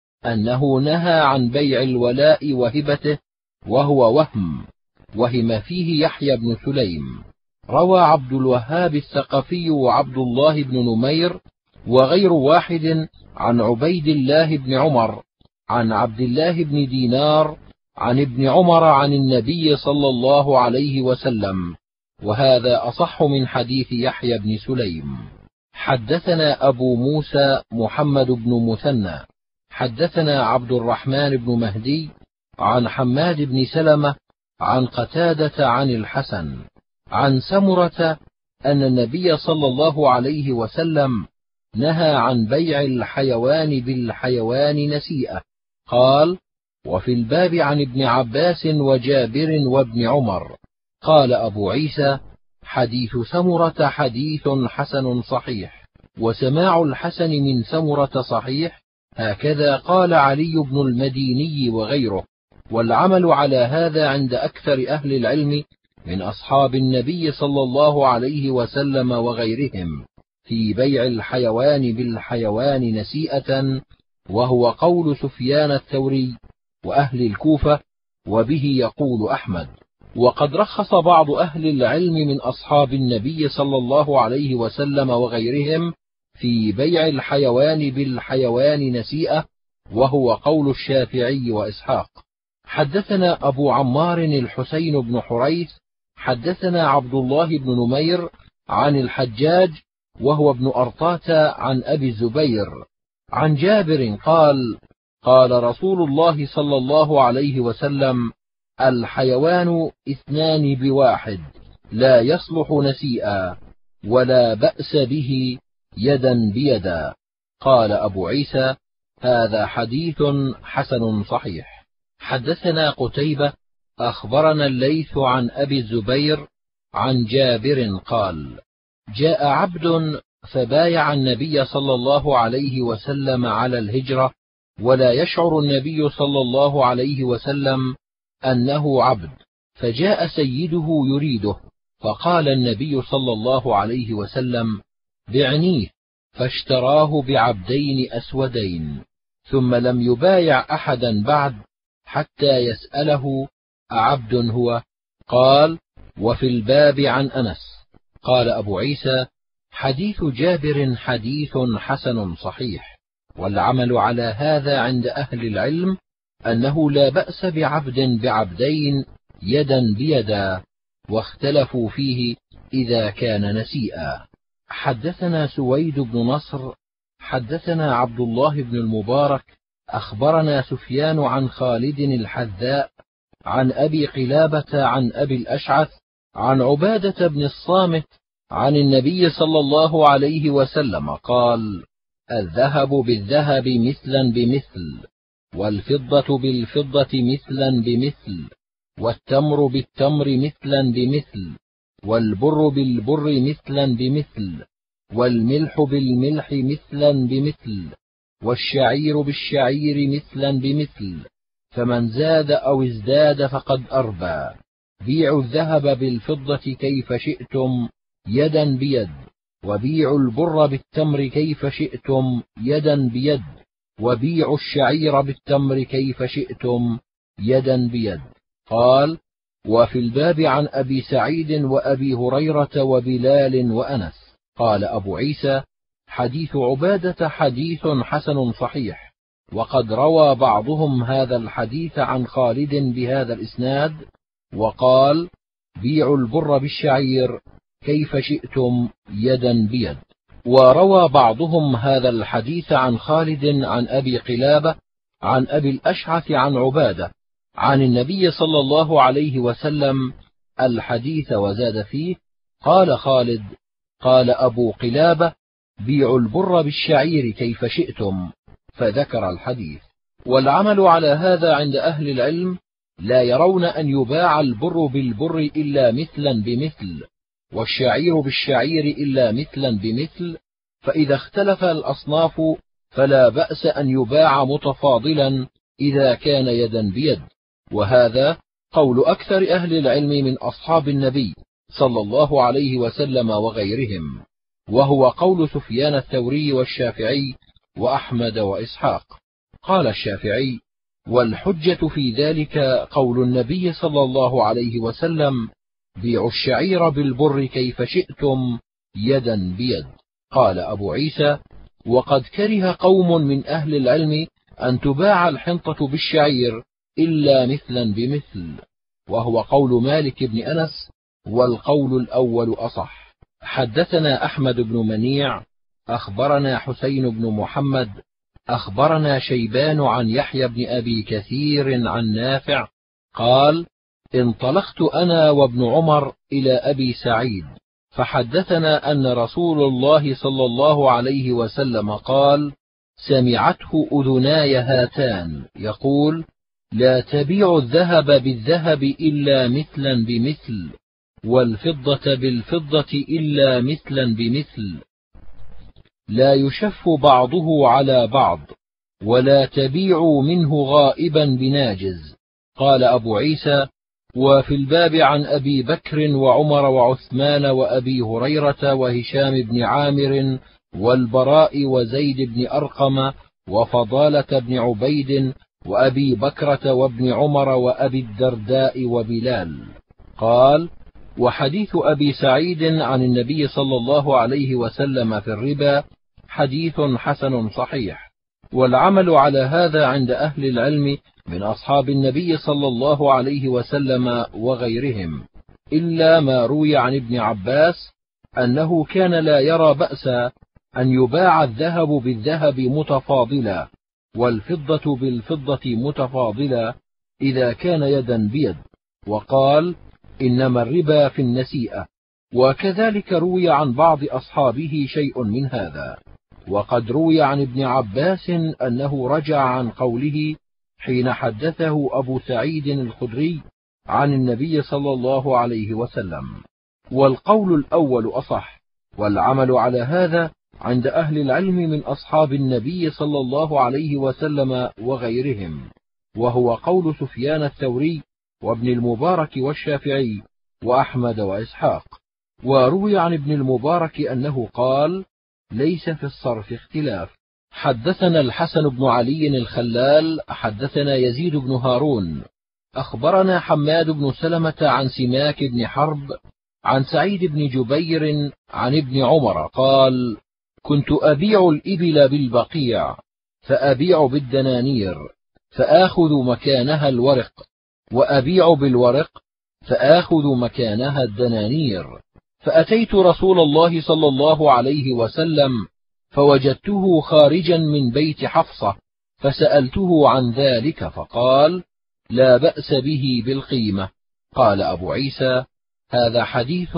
أنه نهى عن بيع الولاء وهبته، وهو وهم، وهم فيه يحيى بن سليم. روى عبد الوهاب الثقفي وعبد الله بن نمير وغير واحد عن عبيد الله بن عمر عن عبد الله بن دينار عن ابن عمر عن النبي صلى الله عليه وسلم، وهذا أصح من حديث يحيى بن سليم. حدثنا أبو موسى محمد بن مثنى حدثنا عبد الرحمن بن مهدي عن حماد بن سلمة عن قتادة عن الحسن عن سمرة أن النبي صلى الله عليه وسلم نهى عن بيع الحيوان بالحيوان نسيئة. قال: وفي الباب عن ابن عباس وجابر وابن عمر. قال أبو عيسى: حديث سمرة حديث حسن صحيح، وسماع الحسن من سمرة صحيح، هكذا قال علي بن المديني وغيره. والعمل على هذا عند أكثر أهل العلم من أصحاب النبي صلى الله عليه وسلم وغيرهم في بيع الحيوان بالحيوان نسيئة، وهو قول سفيان الثوري وأهل الكوفة، وبه يقول أحمد. وقد رخص بعض أهل العلم من أصحاب النبي صلى الله عليه وسلم وغيرهم في بيع الحيوان بالحيوان نسيئة، وهو قول الشافعي وإسحاق. حدثنا أبو عمار الحسين بن حريث حدثنا عبد الله بن نمير عن الحجاج وهو ابن أرطاة عن أبي الزبير عن جابر قال: قال رسول الله صلى الله عليه وسلم: الحيوان اثنان بواحد، لا يصلح نسيئا، ولا بأس به يدا بيدا. قال أبو عيسى: هذا حديث حسن صحيح. حدثنا قتيبة أخبرنا الليث عن أبي الزبير عن جابر قال: جاء عبد فبايع النبي صلى الله عليه وسلم على الهجرة، ولا يشعر النبي صلى الله عليه وسلم أنه عبد، فجاء سيده يريده، فقال النبي صلى الله عليه وسلم: بعنيه، فاشتراه بعبدين أسودين، ثم لم يبايع أحدا بعد حتى يسأله: أعبد هو؟ قال: وفي الباب عن أنس. قال أبو عيسى: حديث جابر حديث حسن صحيح. والعمل على هذا عند أهل العلم أنه لا بأس بعبد بعبدين يدا بيدا، واختلفوا فيه إذا كان نسيئا. حدثنا سويد بن نصر حدثنا عبد الله بن المبارك أخبرنا سفيان عن خالد الحذاء عن أبي قلابة عن أبي الأشعث عن عبادة بن الصامت عن النبي صلى الله عليه وسلم قال: الذهب بالذهب مثلا بمثل، والفضة بالفضة مثلا بمثل، والتمر بالتمر مثلا بمثل، والبر بالبر مثلا بمثل، والملح بالملح مثلا بمثل، والشعير بالشعير مثلا بمثل، فمن زاد أو ازداد فقد أربى. بيعوا الذهب بالفضة كيف شئتم يدا بيد، وبيعوا البر بالتمر كيف شئتم يدا بيد، وبيعوا الشعير بالتمر كيف شئتم يدا بيد. قال: وفي الباب عن أبي سعيد وأبي هريرة وبلال وأنس. قال أبو عيسى: حديث عبادة حديث حسن صحيح. وقد روى بعضهم هذا الحديث عن خالد بهذا الإسناد، وقال: بيعوا البر بالشعير كيف شئتم يدا بيد. وروى بعضهم هذا الحديث عن خالد عن أبي قلابة عن أبي الأشعث عن عبادة عن النبي صلى الله عليه وسلم الحديث، وزاد فيه: قال خالد: قال أبو قلابة: بيعوا البر بالشعير كيف شئتم، فذكر الحديث. والعمل على هذا عند أهل العلم لا يرون أن يباع البر بالبر إلا مثلا بمثل، والشعير بالشعير إلا مثلا بمثل، فإذا اختلف الأصناف فلا بأس أن يباع متفاضلا إذا كان يدا بيد. وهذا قول أكثر أهل العلم من أصحاب النبي صلى الله عليه وسلم وغيرهم، وهو قول سفيان الثوري والشافعي وأحمد وإسحاق. قال الشافعي: والحجة في ذلك قول النبي صلى الله عليه وسلم: بيعوا الشعير بالبر كيف شئتم يدا بيد. قال أبو عيسى: وقد كره قوم من أهل العلم أن تباع الحنطة بالشعير إلا مثلا بمثل، وهو قول مالك بن أنس، والقول الأول أصح. حدثنا أحمد بن منيع أخبرنا حسين بن محمد أخبرنا شيبان عن يحيى بن أبي كثير عن نافع قال: انطلقت أنا وابن عمر إلى أبي سعيد، فحدثنا أن رسول الله صلى الله عليه وسلم قال: سمعته أذناي هاتان يقول: لا تبيع الذهب بالذهب إلا مثلا بمثل، والفضة بالفضة إلا مثلا بمثل، لا يشف بعضه على بعض، ولا تبيعوا منه غائبا بناجز. قال أبو عيسى: وفي الباب عن أبي بكر وعمر وعثمان وأبي هريرة وهشام بن عامر والبراء وزيد بن أرقم وفضالة بن عبيد وأبي بكرة وابن عمر وأبي الدرداء وبلال. قال: وحديث أبي سعيد عن النبي صلى الله عليه وسلم في الربا حديث حسن صحيح، والعمل على هذا عند أهل العلم من أصحاب النبي صلى الله عليه وسلم وغيرهم، إلا ما روي عن ابن عباس أنه كان لا يرى بأسا أن يباع الذهب بالذهب متفاضلا والفضة بالفضة متفاضلا إذا كان يدا بيد، وقال: إنما الربا في النسيئة. وكذلك روي عن بعض أصحابه شيء من هذا. وقد روي عن ابن عباس أنه رجع عن قوله حين حدثه أبو سعيد الخدري عن النبي صلى الله عليه وسلم، والقول الأول أصح، والعمل على هذا عند أهل العلم من أصحاب النبي صلى الله عليه وسلم وغيرهم، وهو قول سفيان الثوري وابن المبارك والشافعي وأحمد وإسحاق. وروي عن ابن المبارك أنه قال: ليس في الصرف اختلاف. حدثنا الحسن بن علي الخلال حدثنا يزيد بن هارون أخبرنا حماد بن سلمة عن سماك بن حرب عن سعيد بن جبير عن ابن عمر قال: كنت أبيع الإبل بالبقيع فأبيع بالدنانير فآخذ مكانها الورق، وأبيع بالورق فآخذ مكانها الدنانير. فأتيت رسول الله صلى الله عليه وسلم فوجدته خارجا من بيت حفصة فسألته عن ذلك فقال: لا بأس به بالقيمة. قال أبو عيسى: هذا حديث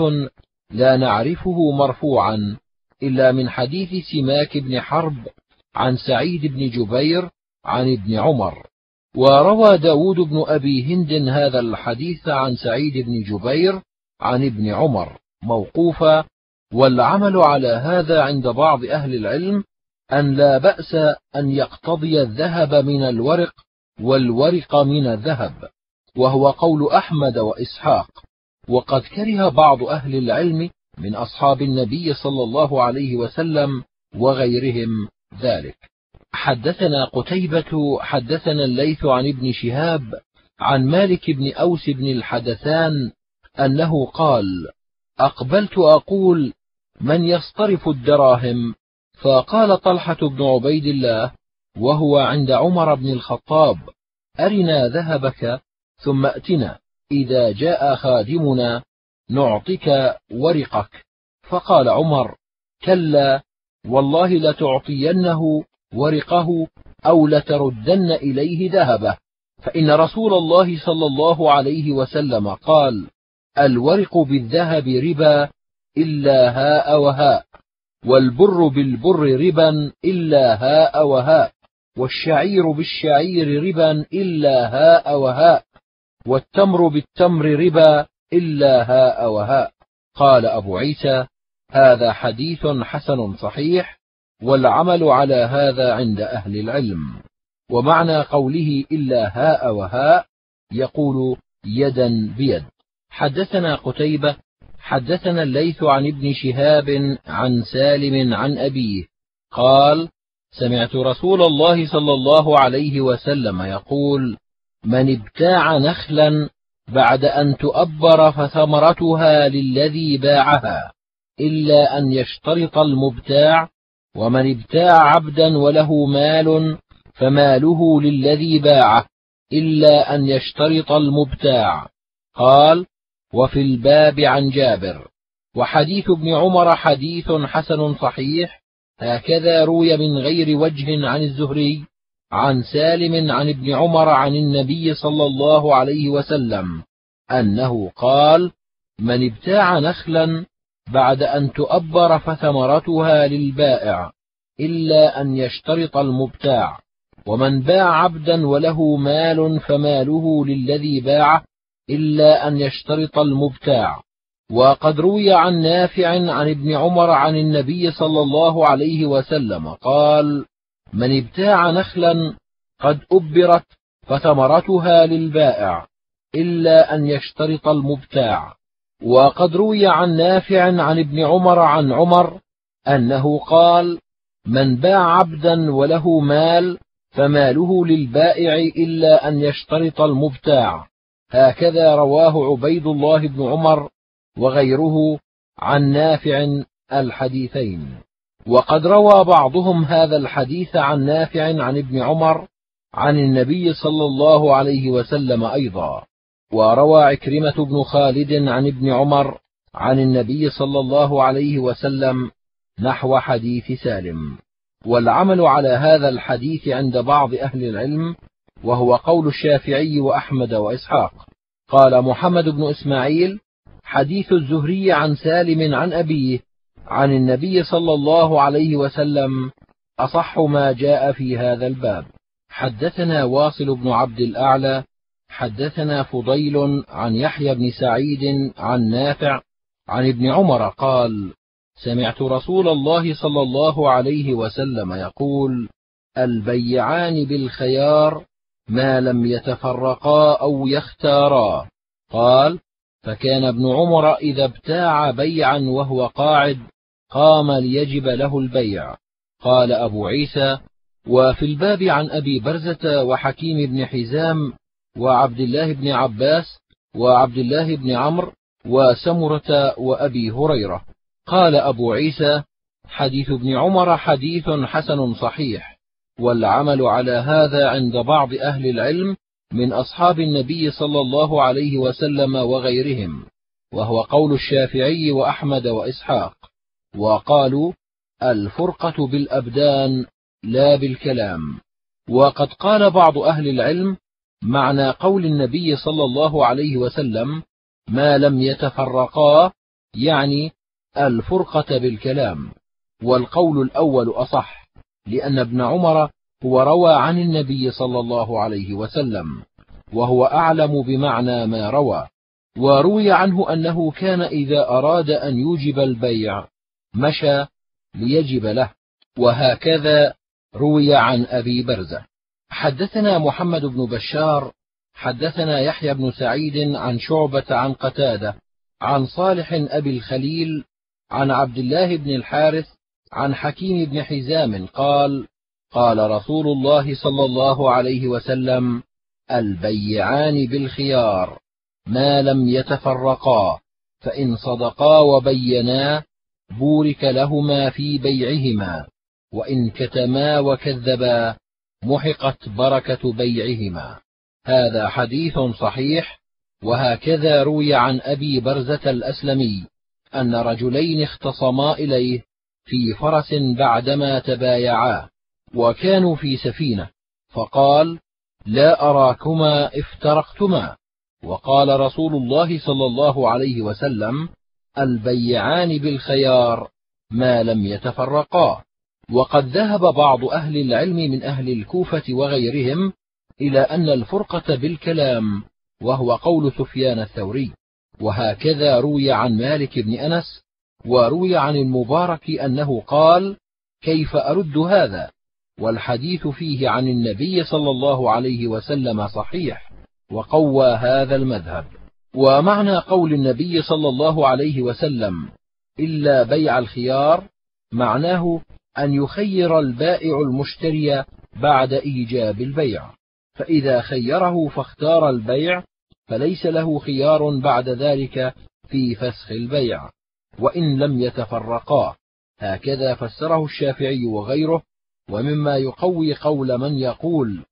لا نعرفه مرفوعا إلا من حديث سماك بن حرب عن سعيد بن جبير عن ابن عمر. وروى داود بن أبي هند هذا الحديث عن سعيد بن جبير عن ابن عمر موقوفا، والعمل على هذا عند بعض أهل العلم أن لا بأس أن يقتضي الذهب من الورق والورق من الذهب، وهو قول أحمد وإسحاق. وقد كره بعض أهل العلم من أصحاب النبي صلى الله عليه وسلم وغيرهم ذلك. حدثنا قتيبة حدثنا الليث عن ابن شهاب عن مالك بن أوس بن الحدثان أنه قال: أقبلت أقول: من يصطرف الدراهم؟ فقال طلحة بن عبيد الله وهو عند عمر بن الخطاب: أرنا ذهبك ثم أتنا، إذا جاء خادمنا نعطيك ورقك. فقال عمر: كلا، والله لتعطينه ورقه أو لتردن إليه ذهبه، فإن رسول الله صلى الله عليه وسلم قال: الورق بالذهب ربا إلا هاء وهاء، والبر بالبر ربا إلا هاء وهاء، والشعير بالشعير ربا إلا هاء وهاء، والتمر بالتمر ربا إلا هاء وهاء. قال أبو عيسى: هذا حديث حسن صحيح، والعمل على هذا عند أهل العلم. ومعنى قوله إلا هاء وهاء يقول يدا بيد. حدثنا قتيبة حدثنا الليث عن ابن شهاب عن سالم عن أبيه قال: سمعت رسول الله صلى الله عليه وسلم يقول: من ابتاع نخلا بعد أن تؤبر فثمرتها للذي باعها إلا أن يشترط المبتاع، ومن ابتاع عبدا وله مال فماله للذي باعه إلا أن يشترط المبتاع. قال: وفي الباب عن جابر. وحديث ابن عمر حديث حسن صحيح، هكذا روي من غير وجه عن الزهري عن سالم عن ابن عمر عن النبي صلى الله عليه وسلم أنه قال: من ابتاع نخلا بعد أن تؤبر فثمرتها للبائع إلا أن يشترط المبتاع، ومن باع عبدا وله مال فماله للذي باعه إلا أن يشترط المبتاع. وقد روي عن نافع عن ابن عمر عن النبي صلى الله عليه وسلم قال: من ابتاع نخلا قد أبرت فثمرتها للبائع إلا أن يشترط المبتاع. وقد روي عن نافع عن ابن عمر عن عمر أنه قال: من باع عبدا وله مال فماله للبائع إلا أن يشترط المبتاع. هكذا رواه عبيد الله بن عمر وغيره عن نافع الحديثين. وقد روى بعضهم هذا الحديث عن نافع عن ابن عمر عن النبي صلى الله عليه وسلم أيضا. وروى عكرمة بن خالد عن ابن عمر عن النبي صلى الله عليه وسلم نحو حديث سالم. والعمل على هذا الحديث عند بعض أهل العلم، وهو قول الشافعي وأحمد وإسحاق. قال محمد بن إسماعيل: حديث الزهري عن سالم عن أبيه عن النبي صلى الله عليه وسلم أصح ما جاء في هذا الباب. حدثنا واصل بن عبد الأعلى حدثنا فضيل عن يحيى بن سعيد عن نافع عن ابن عمر قال: سمعت رسول الله صلى الله عليه وسلم يقول: البيعان بالخيار ما لم يتفرقا أو يختارا. قال: فكان ابن عمر إذا ابتاع بيعا وهو قاعد قام ليجب له البيع. قال أبو عيسى: وفي الباب عن أبي برزة وحكيم بن حزام وعبد الله بن عباس وعبد الله بن عمرو وسمرة وأبي هريرة. قال أبو عيسى: حديث ابن عمر حديث حسن صحيح، والعمل على هذا عند بعض أهل العلم من أصحاب النبي صلى الله عليه وسلم وغيرهم، وهو قول الشافعي وأحمد وإسحاق. وقالوا: الفرقة بالأبدان لا بالكلام. وقد قال بعض أهل العلم: معنى قول النبي صلى الله عليه وسلم ما لم يتفرقا يعني الفرقة بالكلام. والقول الأول أصح، لأن ابن عمر هو روى عن النبي صلى الله عليه وسلم، وهو أعلم بمعنى ما روى. وروي عنه أنه كان إذا أراد أن يوجب البيع مشى ليجب له، وهكذا روي عن أبي برزة. حدثنا محمد بن بشار حدثنا يحيى بن سعيد عن شعبة عن قتادة عن صالح أبي الخليل عن عبد الله بن الحارث عن حكيم بن حزام قال: قال رسول الله صلى الله عليه وسلم: البيعان بالخيار ما لم يتفرقا، فإن صدقا وبينا بورك لهما في بيعهما، وإن كتما وكذبا محقت بركة بيعهما. هذا حديث صحيح. وهكذا روي عن أبي برزة الأسلمي أن رجلين اختصما إليه في فرس بعدما تبايعا، وكانوا في سفينة، فقال: لا أراكما افترقتما. وقال رسول الله صلى الله عليه وسلم: البيعان بالخيار ما لم يتفرقا. وقد ذهب بعض أهل العلم من أهل الكوفة وغيرهم إلى أن الفرقة بالكلام، وهو قول سفيان الثوري. وهكذا روي عن مالك بن أنس، وروي عن المبارك أنه قال: كيف أرد هذا؟ والحديث فيه عن النبي صلى الله عليه وسلم صحيح، وقوى هذا المذهب. ومعنى قول النبي صلى الله عليه وسلم: إلا بيع الخيار، معناه أن يخير البائع المشتري بعد إيجاب البيع، فإذا خيره فاختار البيع فليس له خيار بعد ذلك في فسخ البيع، وإن لم يتفرقا. هكذا فسره الشافعي وغيره. ومما يقوي قول من يقول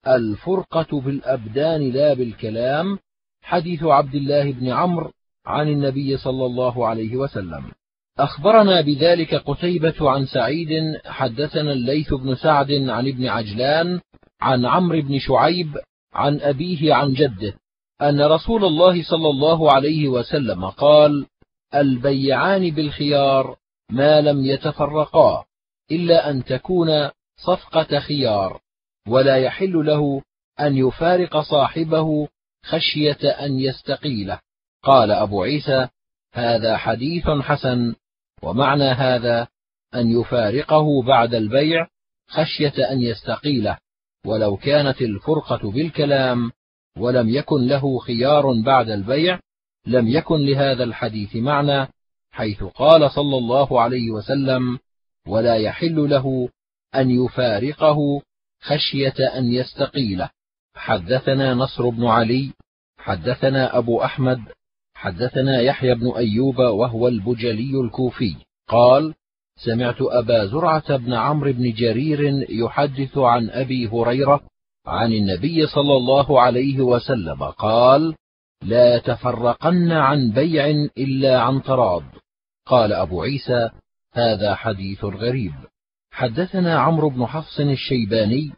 الفرقة بالأبدان لا بالكلام حديث عبد الله بن عمرو عن النبي صلى الله عليه وسلم. أخبرنا بذلك قتيبة عن سعيد حدثنا الليث بن سعد عن ابن عجلان عن عمرو بن شعيب عن أبيه عن جده أن رسول الله صلى الله عليه وسلم قال: البيعان بالخيار ما لم يتفرقا، إلا أن تكون صفقة خيار، ولا يحل له أن يفارق صاحبه خشية أن يستقيله. قال أبو عيسى: هذا حديث حسن، ومعنى هذا أن يفارقه بعد البيع خشية أن يستقيله، ولو كانت الفرقة بالكلام ولم يكن له خيار بعد البيع لم يكن لهذا الحديث معنى، حيث قال صلى الله عليه وسلم: ولا يحل له أن يفارقه خشية أن يستقيله. حدثنا نصر بن علي حدثنا أبو أحمد حدثنا يحيى بن أيوب وهو البجلي الكوفي قال: سمعت أبا زرعة بن عمرو بن جرير يحدث عن أبي هريرة عن النبي صلى الله عليه وسلم قال: لا تفرقن عن بيع إلا عن تراض. قال أبو عيسى: هذا حديث غريب. حدثنا عمرو بن حفص الشيباني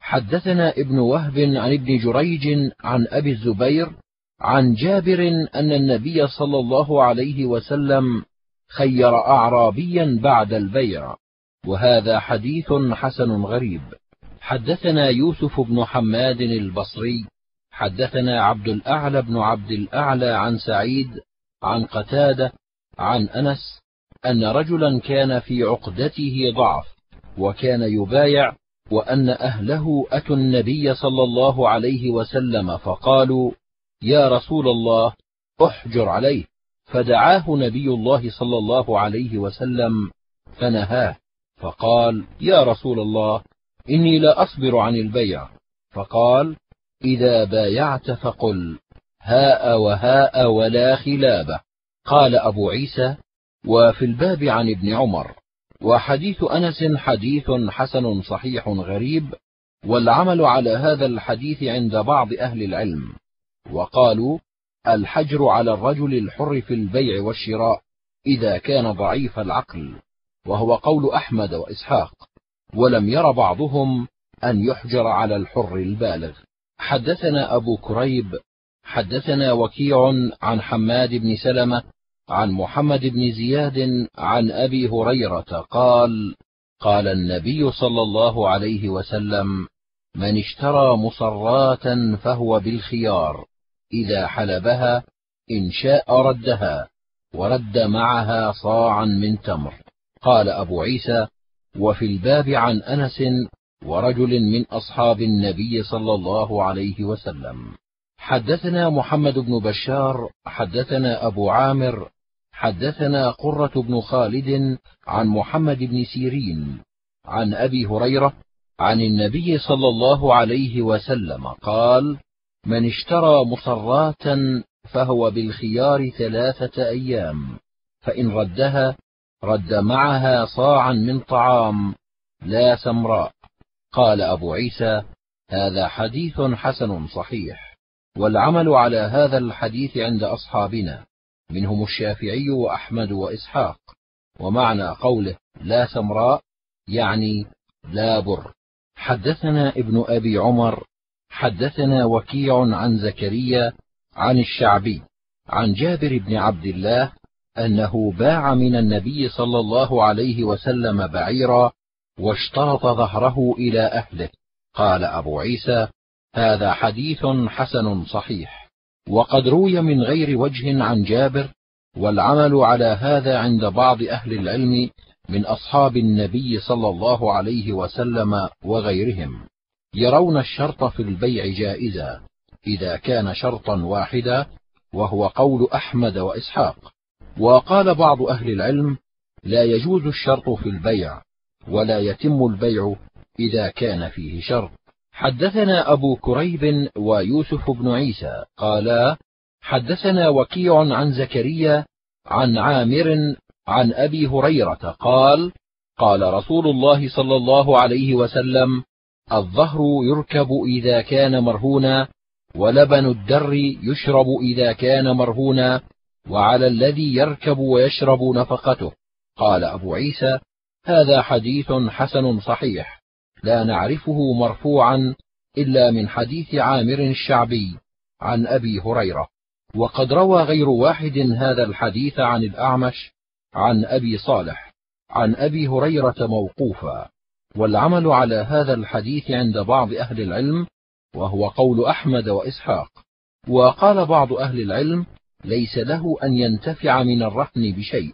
حدثنا ابن وهب عن ابن جريج عن أبي الزبير عن جابر أن النبي صلى الله عليه وسلم خير أعرابيا بعد البيع، وهذا حديث حسن غريب. حدثنا يوسف بن حماد البصري حدثنا عبد الأعلى بن عبد الأعلى عن سعيد عن قتادة عن أنس أن رجلا كان في عقدته ضعف وكان يبايع، وأن أهله أتوا النبي صلى الله عليه وسلم فقالوا: يا رسول الله احجر عليه، فدعاه نبي الله صلى الله عليه وسلم فنهاه، فقال: يا رسول الله إني لا أصبر عن البيع. فقال: إذا بايعت فقل هاء وهاء ولا خلابة. قال أبو عيسى: وفي الباب عن ابن عمر. وحديث أنس حديث حسن صحيح غريب، والعمل على هذا الحديث عند بعض أهل العلم، وقالوا: الحجر على الرجل الحر في البيع والشراء إذا كان ضعيف العقل، وهو قول أحمد وإسحاق، ولم ير بعضهم أن يحجر على الحر البالغ. حدثنا أبو كريب حدثنا وكيع عن حماد بن سلمة عن محمد بن زياد عن أبي هريرة قال: قال النبي صلى الله عليه وسلم: من اشترى مصراة فهو بالخيار، إذا حلبها إن شاء ردها، ورد معها صاعا من تمر. قال أبو عيسى: وفي الباب عن أنس ورجل من أصحاب النبي صلى الله عليه وسلم. حدثنا محمد بن بشار حدثنا أبو عامر حدثنا قرة بن خالد عن محمد بن سيرين عن أبي هريرة عن النبي صلى الله عليه وسلم قال: من اشترى مصراة فهو بالخيار ثلاثة أيام، فإن ردها رد معها صاعا من طعام لا سمراء. قال أبو عيسى: هذا حديث حسن صحيح، والعمل على هذا الحديث عند أصحابنا، منهم الشافعي وأحمد وإسحاق، ومعنى قوله لا سمراء يعني لا بر. حدثنا ابن أبي عمر حدثنا وكيع عن زكريا عن الشعبي عن جابر بن عبد الله أنه باع من النبي صلى الله عليه وسلم بعيرا واشترط ظهره إلى أهله. قال أبو عيسى: هذا حديث حسن صحيح، وقد روي من غير وجه عن جابر، والعمل على هذا عند بعض أهل العلم من أصحاب النبي صلى الله عليه وسلم وغيرهم، يرون الشرط في البيع جائزا إذا كان شرطا واحدا، وهو قول أحمد وإسحاق. وقال بعض أهل العلم: لا يجوز الشرط في البيع، ولا يتم البيع إذا كان فيه شرط. حدثنا أبو كريب ويوسف بن عيسى قالا: حدثنا وكيع عن زكريا عن عامر عن أبي هريرة قال: قال رسول الله صلى الله عليه وسلم: الظهر يركب إذا كان مرهونا، ولبن الدر يشرب إذا كان مرهونا، وعلى الذي يركب ويشرب نفقته. قال أبو عيسى: هذا حديث حسن صحيح، لا نعرفه مرفوعا إلا من حديث عامر الشعبي عن أبي هريرة. وقد روى غير واحد هذا الحديث عن الأعمش عن أبي صالح عن أبي هريرة موقوفا، والعمل على هذا الحديث عند بعض أهل العلم، وهو قول أحمد وإسحاق. وقال بعض أهل العلم: ليس له أن ينتفع من الرهن بشيء.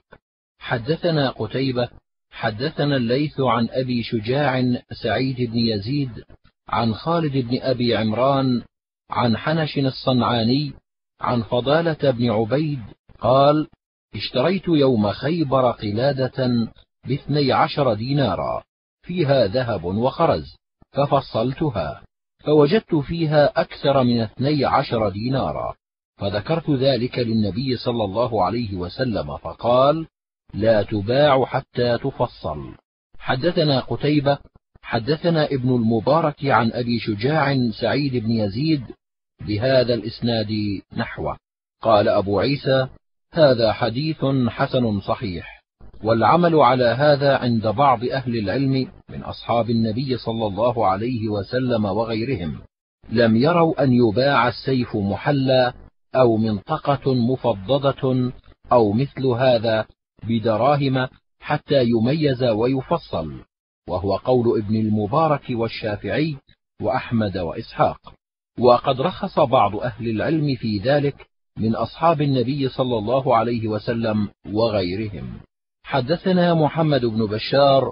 حدثنا قتيبة حدثنا الليث عن أبي شجاع سعيد بن يزيد عن خالد بن أبي عمران عن حنش الصنعاني عن فضالة بن عبيد قال: اشتريت يوم خيبر قلادة باثني عشر دينارا فيها ذهب وخرز، ففصلتها فوجدت فيها أكثر من اثني عشر دينارا، فذكرت ذلك للنبي صلى الله عليه وسلم فقال: لا تباع حتى تفصل. حدثنا قتيبة حدثنا ابن المبارك عن أبي شجاع سعيد بن يزيد بهذا الإسناد نحوه. قال أبو عيسى: هذا حديث حسن صحيح، والعمل على هذا عند بعض أهل العلم من أصحاب النبي صلى الله عليه وسلم وغيرهم، لم يروا أن يباع السيف محلى أو منطقة مفضدة أو مثل هذا بدراهم حتى يميز ويفصل، وهو قول ابن المبارك والشافعي وأحمد وإسحاق، وقد رخص بعض أهل العلم في ذلك من أصحاب النبي صلى الله عليه وسلم وغيرهم. حدثنا محمد بن بشار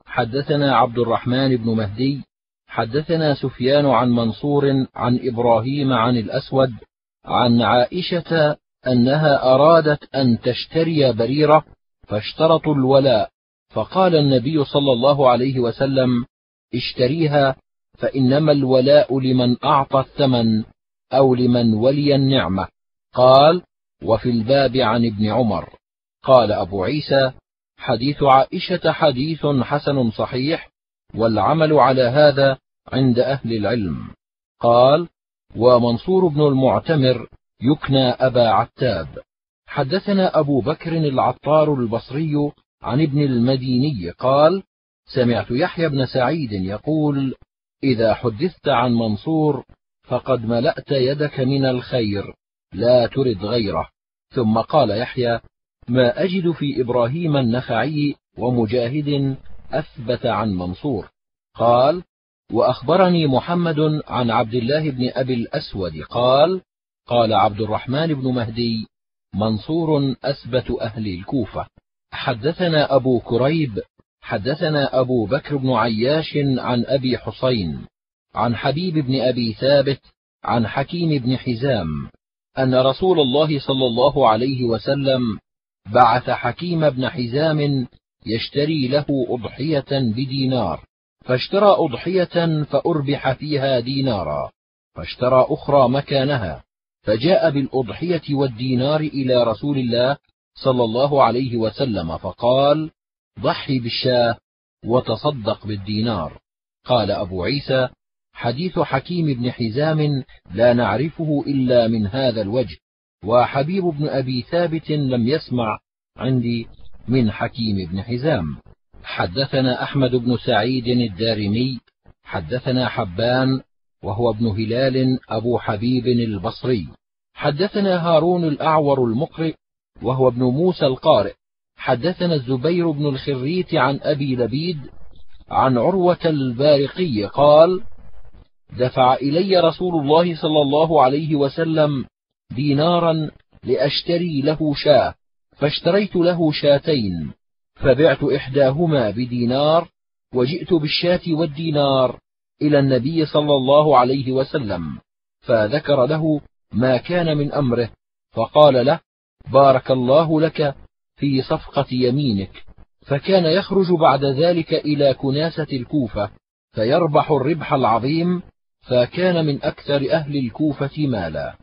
حدثنا عبد الرحمن بن مهدي حدثنا سفيان عن منصور عن إبراهيم عن الأسود عن عائشة أنها أرادت أن تشتري بريرة فاشترطوا الولاء، فقال النبي صلى الله عليه وسلم: اشتريها، فإنما الولاء لمن أعطى الثمن أو لمن ولي النعمة. قال: وفي الباب عن ابن عمر. قال أبو عيسى: حديث عائشة حديث حسن صحيح، والعمل على هذا عند أهل العلم. قال: ومنصور بن المعتمر يكنى أبا عتاب. حدثنا أبو بكر العطار البصري عن ابن المديني قال: سمعت يحيى بن سعيد يقول: إذا حدثت عن منصور فقد ملأت يدك من الخير، لا ترد غيره. ثم قال يحيى: ما أجد في إبراهيم النخعي ومجاهد أثبت عن منصور. قال: وأخبرني محمد عن عبد الله بن أبي الأسود قال: قال عبد الرحمن بن مهدي: منصور أثبت أهل الكوفة. حدثنا أبو كريب حدثنا أبو بكر بن عياش عن أبي حسين عن حبيب بن أبي ثابت عن حكيم بن حزام أن رسول الله صلى الله عليه وسلم بعث حكيم بن حزام يشتري له أضحية بدينار، فاشترى أضحية فأربح فيها دينارا، فاشترى أخرى مكانها، فجاء بالأضحية والدينار إلى رسول الله صلى الله عليه وسلم فقال: ضحي بالشاة وتصدق بالدينار. قال أبو عيسى: حديث حكيم بن حزام لا نعرفه إلا من هذا الوجه، وحبيب بن أبي ثابت لم يسمع عندي من حكيم بن حزام. حدثنا أحمد بن سعيد الدارمي حدثنا حبان وهو ابن هلال أبو حبيب البصري. حدثنا هارون الأعور المقرئ وهو ابن موسى القارئ. حدثنا الزبير بن الخريت عن أبي لبيد عن عروة البارقي قال: دفع إلي رسول الله صلى الله عليه وسلم دينارا لأشتري له شاة، فاشتريت له شاتين، فبعت إحداهما بدينار، وجئت بالشاة والدينار إلى النبي صلى الله عليه وسلم، فذكر له ما كان من أمره، فقال له: بارك الله لك في صفقة يمينك. فكان يخرج بعد ذلك إلى كناسة الكوفة فيربح الربح العظيم، فكان من أكثر أهل الكوفة مالا.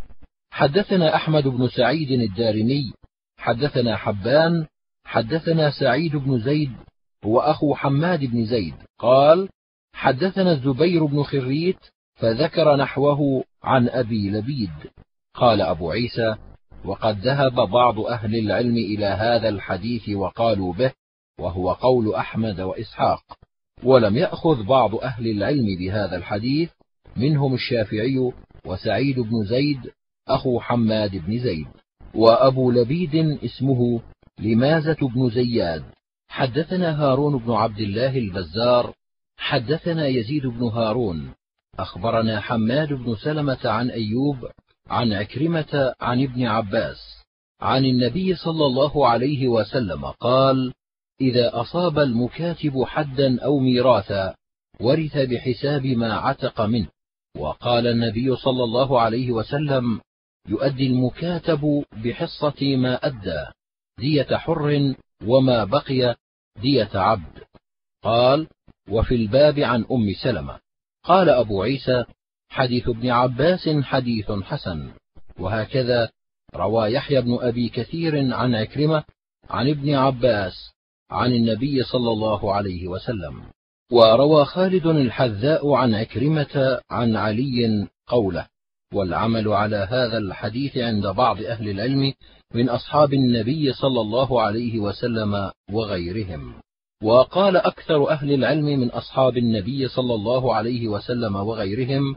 حدثنا أحمد بن سعيد الدارمي حدثنا حبان حدثنا سعيد بن زيد هو أخو حماد بن زيد قال: حدثنا الزبير بن خريت فذكر نحوه عن أبي لبيد. قال أبو عيسى: وقد ذهب بعض أهل العلم إلى هذا الحديث وقالوا به، وهو قول أحمد وإسحاق، ولم يأخذ بعض أهل العلم بهذا الحديث، منهم الشافعي وسعيد بن زيد أخو حماد بن زيد. وأبو لبيد اسمه لمازة بن زياد. حدثنا هارون بن عبد الله البزار حدثنا يزيد بن هارون أخبرنا حماد بن سلمة عن أيوب عن عكرمة عن ابن عباس عن النبي صلى الله عليه وسلم قال: إذا أصاب المكاتب حدا أو ميراثا ورث بحساب ما عتق منه. وقال النبي صلى الله عليه وسلم: يؤدي المكاتب بحصة ما أدى دية حر، وما بقي دية عبد. قال: وفي الباب عن أم سلمة. قال أبو عيسى: حديث ابن عباس حديث حسن. وهكذا روى يحيى بن أبي كثير عن عكرمة عن ابن عباس عن النبي صلى الله عليه وسلم. وروى خالد الحذاء عن عكرمة عن علي قوله: والعمل على هذا الحديث عند بعض أهل العلم من أصحاب النبي صلى الله عليه وسلم وغيرهم. وقال أكثر أهل العلم من أصحاب النبي صلى الله عليه وسلم وغيرهم: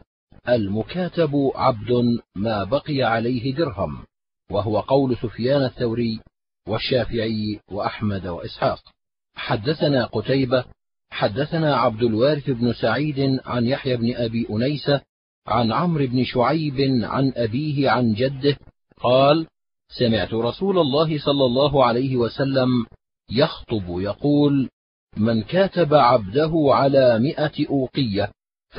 المكاتب عبد ما بقي عليه درهم، وهو قول سفيان الثوري والشافعي وأحمد وإسحاق. حدثنا قتيبة حدثنا عبد الوارث بن سعيد عن يحيى بن أبي أنيسة عن عمرو بن شعيب عن أبيه عن جده قال: سمعت رسول الله صلى الله عليه وسلم يخطب يقول: من كاتب عبده على مئة أوقية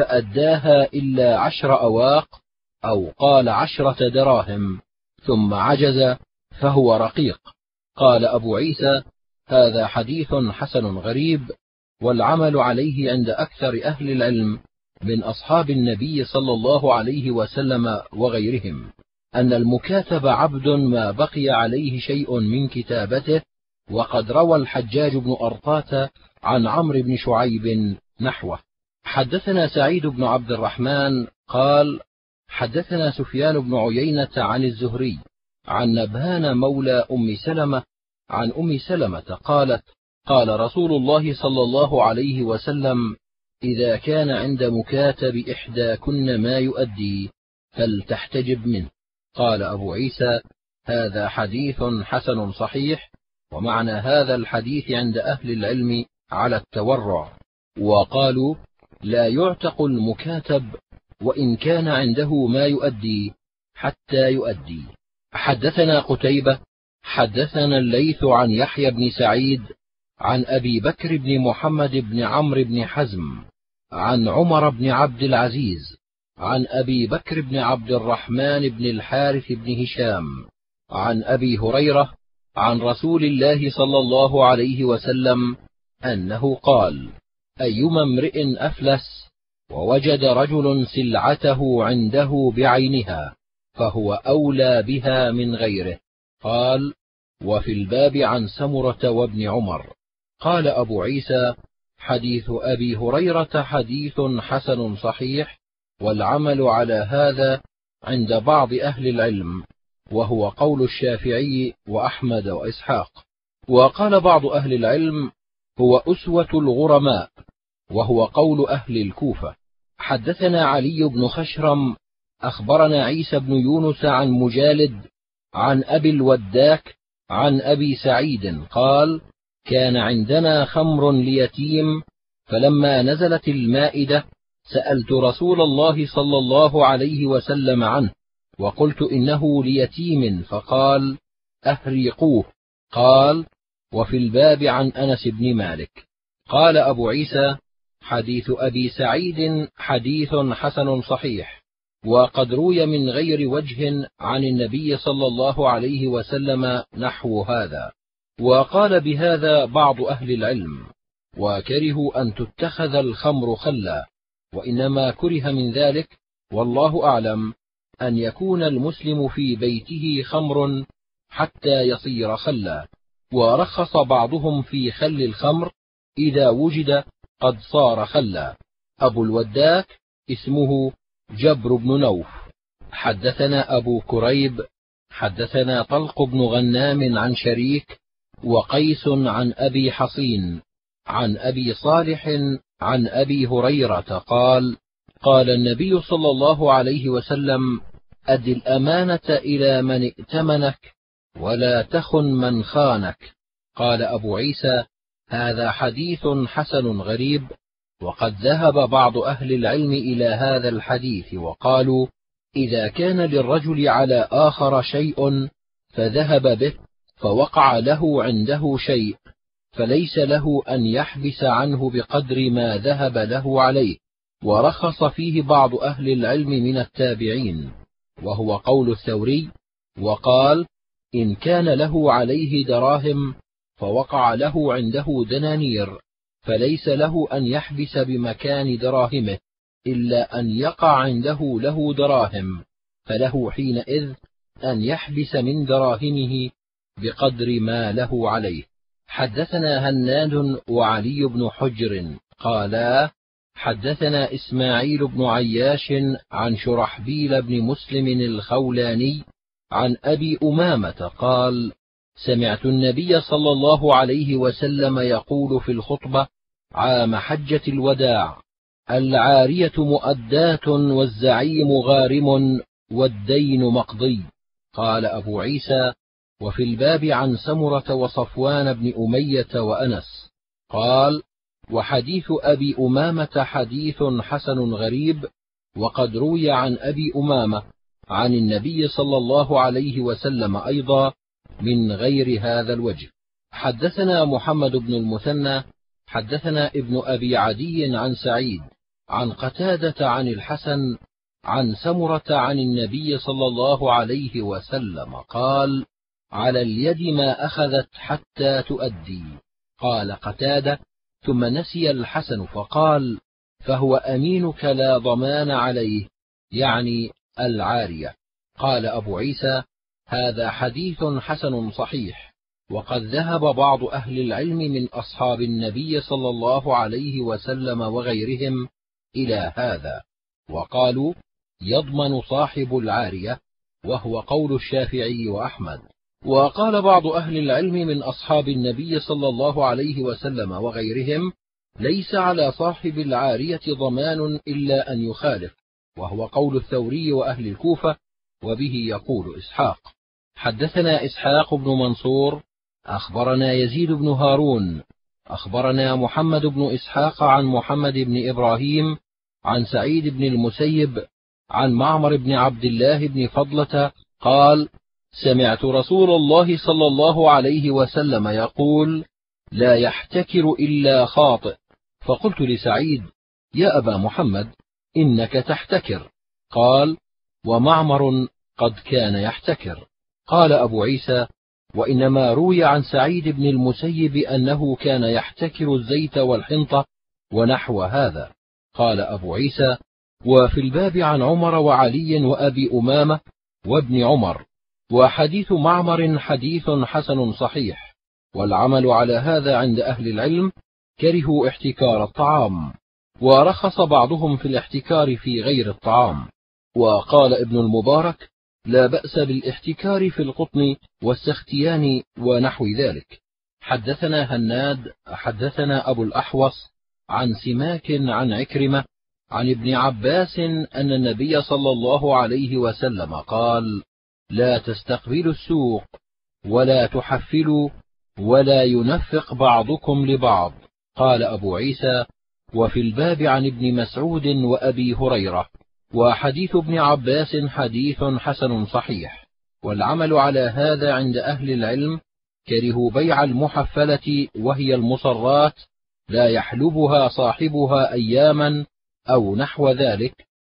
فأداها إلا عشر أواق، أو قال عشرة دراهم، ثم عجز فهو رقيق. قال أبو عيسى: هذا حديث حسن غريب، والعمل عليه عند أكثر أهل العلم من أصحاب النبي صلى الله عليه وسلم وغيرهم أن المكاتب عبد ما بقي عليه شيء من كتابته. وقد روى الحجاج بن أرطاة عن عمرو بن شعيب نحوه. حدثنا سعيد بن عبد الرحمن قال: حدثنا سفيان بن عيينة عن الزهري عن نبهان مولى أم سلمة عن أم سلمة قالت: قال رسول الله صلى الله عليه وسلم: إذا كان عند مكاتب إحداكن ما يؤدي فلتحتجب منه. قال أبو عيسى: هذا حديث حسن صحيح. ومعنى هذا الحديث عند أهل العلم على التورع، وقالوا: لا يعتق المكاتب وإن كان عنده ما يؤدي حتى يؤدي. حدثنا قتيبة حدثنا الليث عن يحيى بن سعيد عن أبي بكر بن محمد بن عمرو بن حزم عن عمر بن عبد العزيز عن أبي بكر بن عبد الرحمن بن الحارث بن هشام عن أبي هريرة عن رسول الله صلى الله عليه وسلم أنه قال: أيما امرئ أفلس ووجد رجل سلعته عنده بعينها فهو أولى بها من غيره. قال: وفي الباب عن سمرة وابن عمر. قال أبو عيسى: حديث أبي هريرة حديث حسن صحيح، والعمل على هذا عند بعض أهل العلم، وهو قول الشافعي وأحمد وإسحاق. وقال بعض أهل العلم: هو أسوة الغرماء، وهو قول أهل الكوفة. حدثنا علي بن خشرم أخبرنا عيسى بن يونس عن مجالد عن أبي الوداك عن أبي سعيد قال: كان عندنا خمر ليتيم، فلما نزلت المائدة سألت رسول الله صلى الله عليه وسلم عنه، وقلت إنه ليتيم، فقال: أهريقوه. قال: وفي الباب عن أنس بن مالك. قال أبو عيسى: حديث أبي سعيد حديث حسن صحيح، وقد روي من غير وجه عن النبي صلى الله عليه وسلم نحو هذا. وقال بهذا بعض أهل العلم، وكرهوا أن تتخذ الخمر خلا، وإنما كره من ذلك والله أعلم أن يكون المسلم في بيته خمر حتى يصير خلا. ورخص بعضهم في خل الخمر إذا وجد قد صار خلا. أبو الوداك اسمه جبر بن نوف. حدثنا أبو كريب حدثنا طلق بن غنام عن شريك وقيس عن أبي حصين عن أبي صالح عن أبي هريرة قال: قال النبي صلى الله عليه وسلم: أد الأمانة إلى من ائتمنك ولا تخن من خانك. قال أبو عيسى: هذا حديث حسن غريب. وقد ذهب بعض أهل العلم إلى هذا الحديث وقالوا: إذا كان للرجل على آخر شيء فذهب به فوقع له عنده شيء، فليس له أن يحبس عنه بقدر ما ذهب له عليه. ورخص فيه بعض أهل العلم من التابعين، وهو قول الثوري، وقال: إن كان له عليه دراهم فوقع له عنده دنانير، فليس له أن يحبس بمكان دراهمه، إلا أن يقع عنده له دراهم، فله حينئذ أن يحبس من دراهمه بقدر ما له عليه. حدثنا هناد وعلي بن حجر قالا: حدثنا إسماعيل بن عياش عن شرحبيل بن مسلم الخولاني عن أبي أمامة قال: سمعت النبي صلى الله عليه وسلم يقول في الخطبة عام حجة الوداع: العارية مؤداة والزعيم غارم والدين مقضي. قال أبو عيسى: وفي الباب عن سمرة وصفوان بن أمية وأنس. قال: وحديث أبي أمامة حديث حسن غريب، وقد روي عن أبي أمامة عن النبي صلى الله عليه وسلم أيضا من غير هذا الوجه. حدثنا محمد بن المثنى حدثنا ابن أبي عدي عن سعيد عن قتادة عن الحسن عن سمرة عن النبي صلى الله عليه وسلم قال: على اليد ما أخذت حتى تؤدي. قال قتادة: ثم نسي الحسن فقال: فهو أمينك لا ضمان عليه، يعني العارية. قال أبو عيسى: هذا حديث حسن صحيح. وقد ذهب بعض أهل العلم من أصحاب النبي صلى الله عليه وسلم وغيرهم إلى هذا، وقالوا: يضمن صاحب العارية، وهو قول الشافعي وأحمد. وقال بعض أهل العلم من أصحاب النبي صلى الله عليه وسلم وغيرهم: ليس على صاحب العارية ضمان إلا أن يخالف، وهو قول الثوري وأهل الكوفة، وبه يقول إسحاق. حدثنا إسحاق بن منصور أخبرنا يزيد بن هارون أخبرنا محمد بن إسحاق عن محمد بن إبراهيم عن سعيد بن المسيب عن معمر بن عبد الله بن فضلة قال: سمعت رسول الله صلى الله عليه وسلم يقول: لا يحتكر إلا خاطئ. فقلت لسعيد: يا أبا محمد، إنك تحتكر. قال: ومعمر قد كان يحتكر. قال أبو عيسى: وإنما روي عن سعيد بن المسيب أنه كان يحتكر الزيت والحنطة ونحو هذا. قال أبو عيسى: وفي الباب عن عمر وعلي وأبي أمامة وابن عمر. وحديث معمر حديث حسن صحيح، والعمل على هذا عند أهل العلم كرهوا احتكار الطعام، ورخص بعضهم في الاحتكار في غير الطعام. وقال ابن المبارك: لا بأس بالاحتكار في القطن والسختيان ونحو ذلك. حدثنا هناد حدثنا أبو الأحوص عن سماك عن عكرمة عن ابن عباس أن النبي صلى الله عليه وسلم قال: لا تستقبلوا السوق ولا تحفلوا ولا ينفق بعضكم لبعض. قال أبو عيسى: وفي الباب عن ابن مسعود وأبي هريرة. وحديث ابن عباس حديث حسن صحيح، والعمل على هذا عند أهل العلم كرهوا بيع المحفلة وهي المصرات لا يحلبها صاحبها أياما أو نحو ذلك،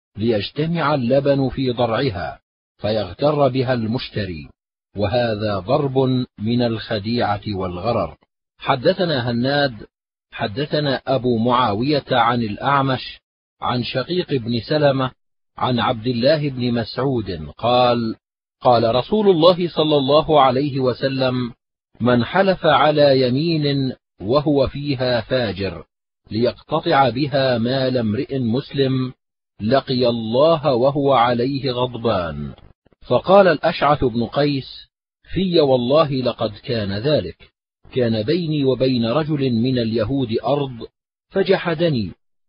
ليجتمع اللبن في ضرعها فيغتر بها المشتري، وهذا ضرب من الخديعة والغرر. حدثنا هناد حدثنا أبو معاوية عن الأعمش عن شقيق بن سلمة عن عبد الله بن مسعود قال: قال رسول الله صلى الله عليه وسلم: من حلف على يمين وهو فيها فاجر ليقتطع بها مال امرئ مسلم لقي الله وهو عليه غضبان. فقال الأشعث بن قيس: في والله لقد كان ذلك، كان بيني وبين رجل من اليهود أرض فجحدني،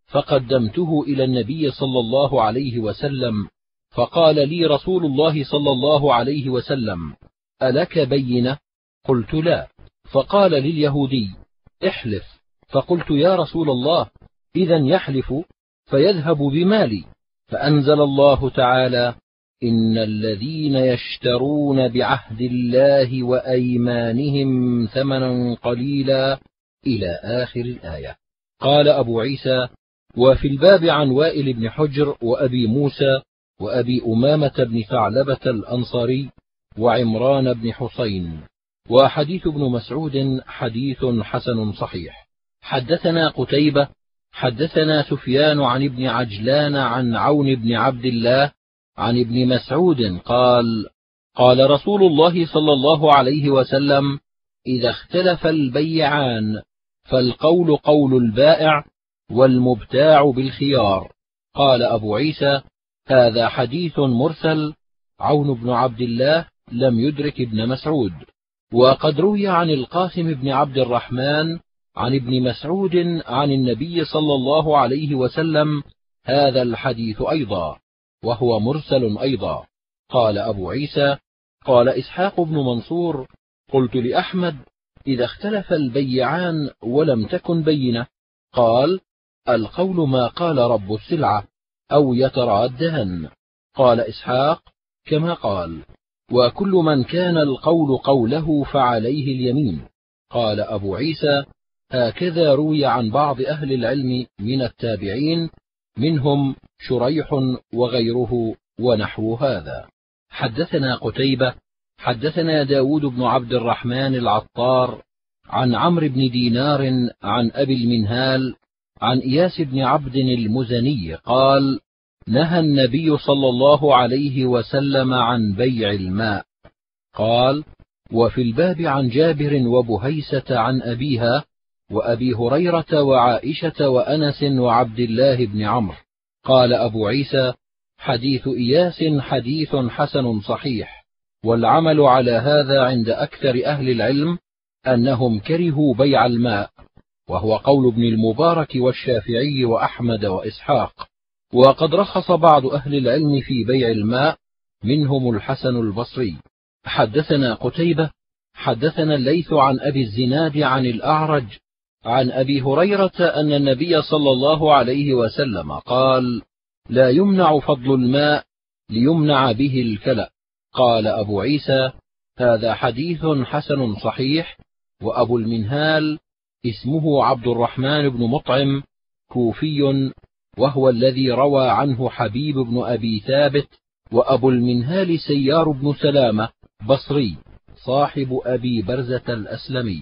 فقدمته إلى النبي صلى الله عليه وسلم، فقال لي رسول الله صلى الله عليه وسلم: ألك بينة؟ قلت لا. فقال لليهودي: احلف. فقلت: يا رسول الله، إذن يحلف فيذهب بمالي. فأنزل الله تعالى: إن الذين يشترون بعهد الله وأيمانهم ثمنا قليلا إلى آخر الآية. قال أبو عيسى: وفي الباب عن وائل بن حجر وأبي موسى وأبي أمامة بن ثعلبة الأنصاري وعمران بن حسين. وحديث ابن مسعود حديث حسن صحيح. حدثنا قتيبة حدثنا سفيان عن ابن عجلان عن عون بن عبد الله عن ابن مسعود قال: قال رسول الله صلى الله عليه وسلم: إذا اختلف البيعان فالقول قول البائع والمبتاع بالخيار. قال أبو عيسى: هذا حديث مرسل، عون بن عبد الله لم يدرك ابن مسعود. وقد روي عن القاسم بن عبد الرحمن عن ابن مسعود عن النبي صلى الله عليه وسلم هذا الحديث أيضا، وهو مرسل أيضا. قال أبو عيسى: قال إسحاق بن منصور: قلت لأحمد: إذا اختلف البيعان ولم تكن بينة، قال: القول ما قال رب السلعة أو يترادان. قال إسحاق: كما قال، وكل من كان القول قوله فعليه اليمين. قال أبو عيسى: هكذا روي عن بعض أهل العلم من التابعين، منهم شريح وغيره ونحو هذا. حدثنا قتيبة حدثنا داود بن عبد الرحمن العطار عن عمرو بن دينار عن أبي المنهال عن إياس بن عبد المزني قال: نهى النبي صلى الله عليه وسلم عن بيع الماء. قال: وفي الباب عن جابر وبهيسة عن أبيها وأبي هريرة وعائشة وأنس وعبد الله بن عمرو. قال أبو عيسى: حديث إياس حديث حسن صحيح، والعمل على هذا عند أكثر أهل العلم أنهم كرهوا بيع الماء، وهو قول ابن المبارك والشافعي وأحمد وإسحاق. وقد رخص بعض أهل العلم في بيع الماء، منهم الحسن البصري. حدثنا قتيبة حدثنا الليث عن أبي الزناد عن الأعرج عن أبي هريرة أن النبي صلى الله عليه وسلم قال: لا يمنع فضل الماء ليمنع به الكلأ. قال أبو عيسى: هذا حديث حسن صحيح. وأبو المنهال اسمه عبد الرحمن بن مطعم، كوفي، وهو الذي روى عنه حبيب بن أبي ثابت. وأبو المنهال سيار بن سلامة، بصري، صاحب أبي برزة الأسلمي.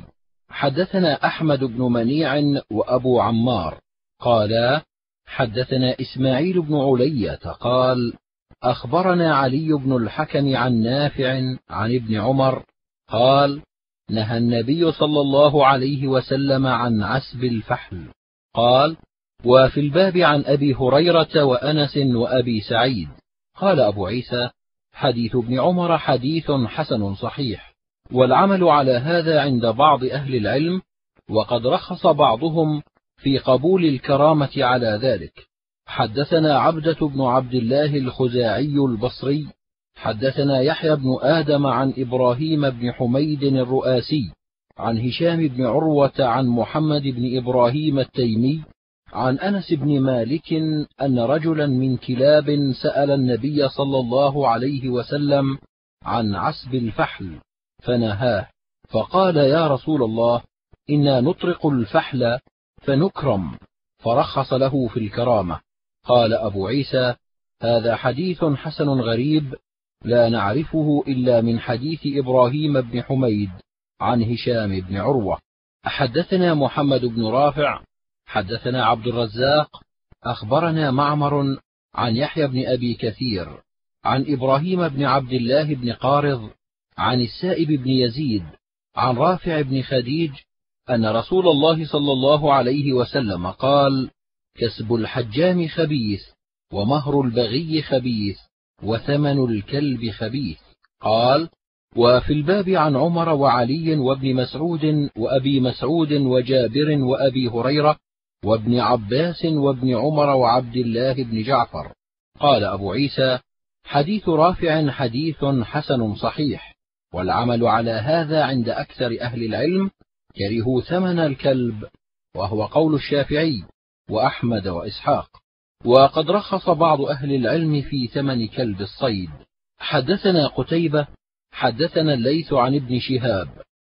حدثنا أحمد بن منيع وأبو عمار قالا: حدثنا إسماعيل بن علية قال: أخبرنا علي بن الحكم عن نافع عن ابن عمر قال: نهى النبي صلى الله عليه وسلم عن عسب الفحل. قال: وفي الباب عن أبي هريرة وأنس وأبي سعيد. قال أبو عيسى: حديث ابن عمر حديث حسن صحيح، والعمل على هذا عند بعض أهل العلم، وقد رخص بعضهم في قبول الكرامة على ذلك. حدثنا عبدة بن عبد الله الخزاعي البصري حدثنا يحيى بن آدم عن إبراهيم بن حميد الرؤاسي عن هشام بن عروة عن محمد بن إبراهيم التيمي عن أنس بن مالك أن رجلا من كلاب سأل النبي صلى الله عليه وسلم عن عسب الفحل فنهاه، فقال: يا رسول الله، إنا نطرق الفحل فنكرم، فرخص له في الكرامة. قال أبو عيسى: هذا حديث حسن غريب، لا نعرفه إلا من حديث إبراهيم بن حميد عن هشام بن عروة. حدثنا محمد بن رافع حدثنا عبد الرزاق أخبرنا معمر عن يحيى بن أبي كثير عن إبراهيم بن عبد الله بن قارض عن السائب بن يزيد عن رافع بن خديج أن رسول الله صلى الله عليه وسلم قال: كسب الحجام خبيث، ومهر البغي خبيث، وثمن الكلب خبيث. قال: وفي الباب عن عمر وعلي وابن مسعود وأبي مسعود وجابر وأبي هريرة وابن عباس وابن عمر وعبد الله بن جعفر. قال أبو عيسى: حديث رافع حديث حسن صحيح، والعمل على هذا عند أكثر أهل العلم كرهوا ثمن الكلب، وهو قول الشافعي وأحمد وإسحاق. وقد رخص بعض أهل العلم في ثمن كلب الصيد. حدثنا قتيبة حدثنا الليث عن ابن شهاب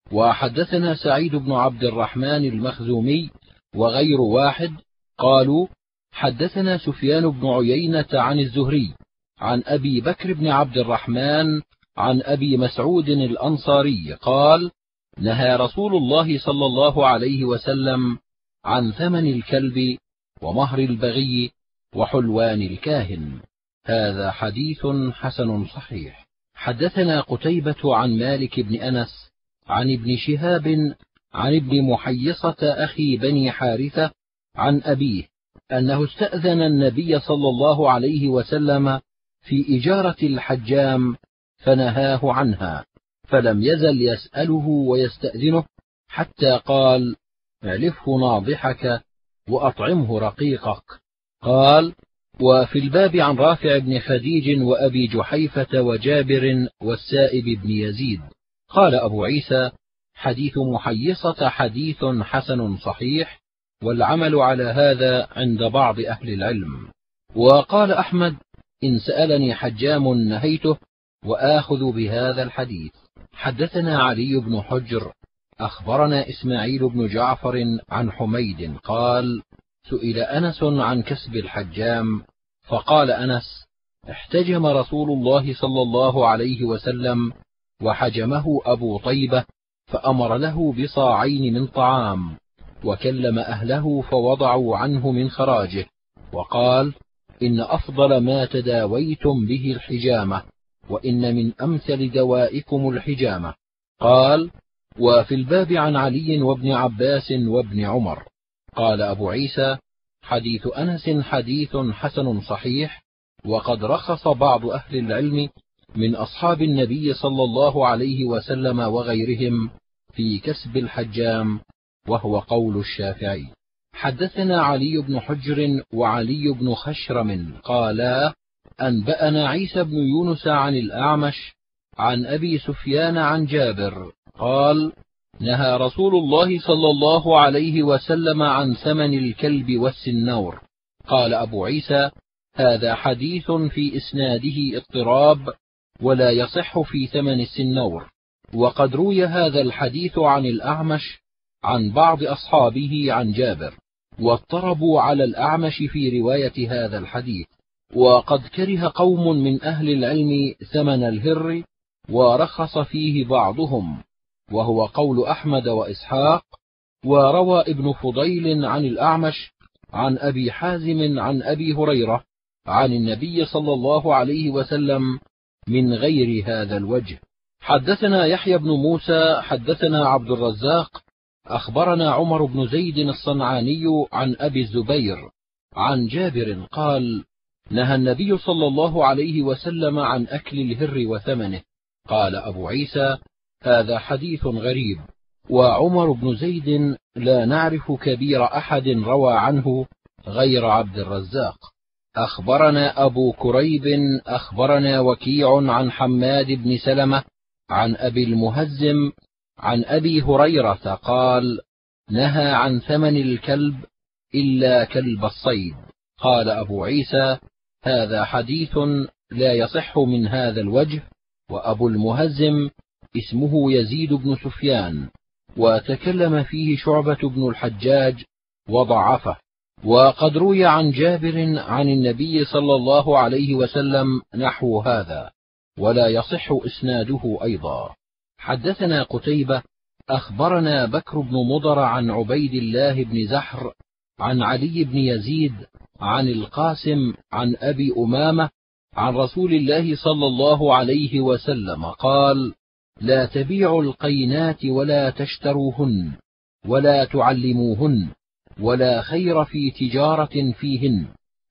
وحدثنا سعيد بن عبد الرحمن المخزومي وغير واحد قالوا حدثنا سفيان بن عيينة عن الزهري عن أبي بكر بن عبد الرحمن عن أبي مسعود الأنصاري قال نهى رسول الله صلى الله عليه وسلم عن ثمن الكلب ومهر البغي وحلوان الكاهن. هذا حديث حسن صحيح. حدثنا قتيبة عن مالك بن أنس عن ابن شهاب عن ابن محيصة أخي بني حارثة عن أبيه أنه استأذن النبي صلى الله عليه وسلم في إجارة الحجام فنهاه عنها، فلم يزل يسأله ويستأذنه حتى قال اعلفه ناضحك وأطعمه رقيقك. قال وفي الباب عن رافع بن خديج وأبي جحيفة وجابر والسائب بن يزيد. قال أبو عيسى حديث محيصة حديث حسن صحيح، والعمل على هذا عند بعض أهل العلم. وقال أحمد إن سألني حجام نهيته، وآخذ بهذا الحديث. حدثنا علي بن حجر أخبرنا إسماعيل بن جعفر عن حميد قال سئل أنس عن كسب الحجام فقال أنس احتجم رسول الله صلى الله عليه وسلم وحجمه أبو طيبة فأمر له بصاعين من طعام، وكلم أهله فوضعوا عنه من خراجه، وقال إن أفضل ما تداويتم به الحجامة، وإن من أمثل دوائكم الحجامة. قال وفي الباب عن علي وابن عباس وابن عمر. قال أبو عيسى حديث أنس حديث حسن صحيح، وقد رخص بعض أهل العلم من أصحاب النبي صلى الله عليه وسلم وغيرهم في كسب الحجام، وهو قول الشافعي. حدثنا علي بن حجر وعلي بن خشرم قالا أنبأنا عيسى بن يونس عن الأعمش عن أبي سفيان عن جابر قال نهى رسول الله صلى الله عليه وسلم عن ثمن الكلب والسنور. قال أبو عيسى هذا حديث في إسناده اضطراب، ولا يصح في ثمن السنور، وقد روي هذا الحديث عن الأعمش عن بعض أصحابه عن جابر، واضطربوا على الأعمش في رواية هذا الحديث. وقد كره قوم من أهل العلم ثمن الهر، ورخص فيه بعضهم، وهو قول أحمد وإسحاق. وروى ابن فضيل عن الأعمش عن أبي حازم عن أبي هريرة عن النبي صلى الله عليه وسلم من غير هذا الوجه. حدثنا يحيى بن موسى حدثنا عبد الرزاق أخبرنا عمر بن زيد الصنعاني عن أبي الزبير عن جابر قال نهى النبي صلى الله عليه وسلم عن أكل الهر وثمنه. قال أبو عيسى هذا حديث غريب، وعمر بن زيد لا نعرف كبير أحد روى عنه غير عبد الرزاق. أخبرنا أبو كريب أخبرنا وكيع عن حماد بن سلمة عن أبي المهزم عن أبي هريرة قال نهى عن ثمن الكلب إلا كلب الصيد. قال أبو عيسى هذا حديث لا يصح من هذا الوجه، وأبو المهزم اسمه يزيد بن سفيان، وتكلم فيه شعبة بن الحجاج وضعفه. وقد روي عن جابر عن النبي صلى الله عليه وسلم نحو هذا، ولا يصح إسناده أيضا. حدثنا قتيبة أخبرنا بكر بن مضر عن عبيد الله بن زحر عن علي بن يزيد عن القاسم عن أبي أمامة عن رسول الله صلى الله عليه وسلم قال لا تبيعوا القينات ولا تشتروهن ولا تعلموهن، ولا خير في تجارة فيهن،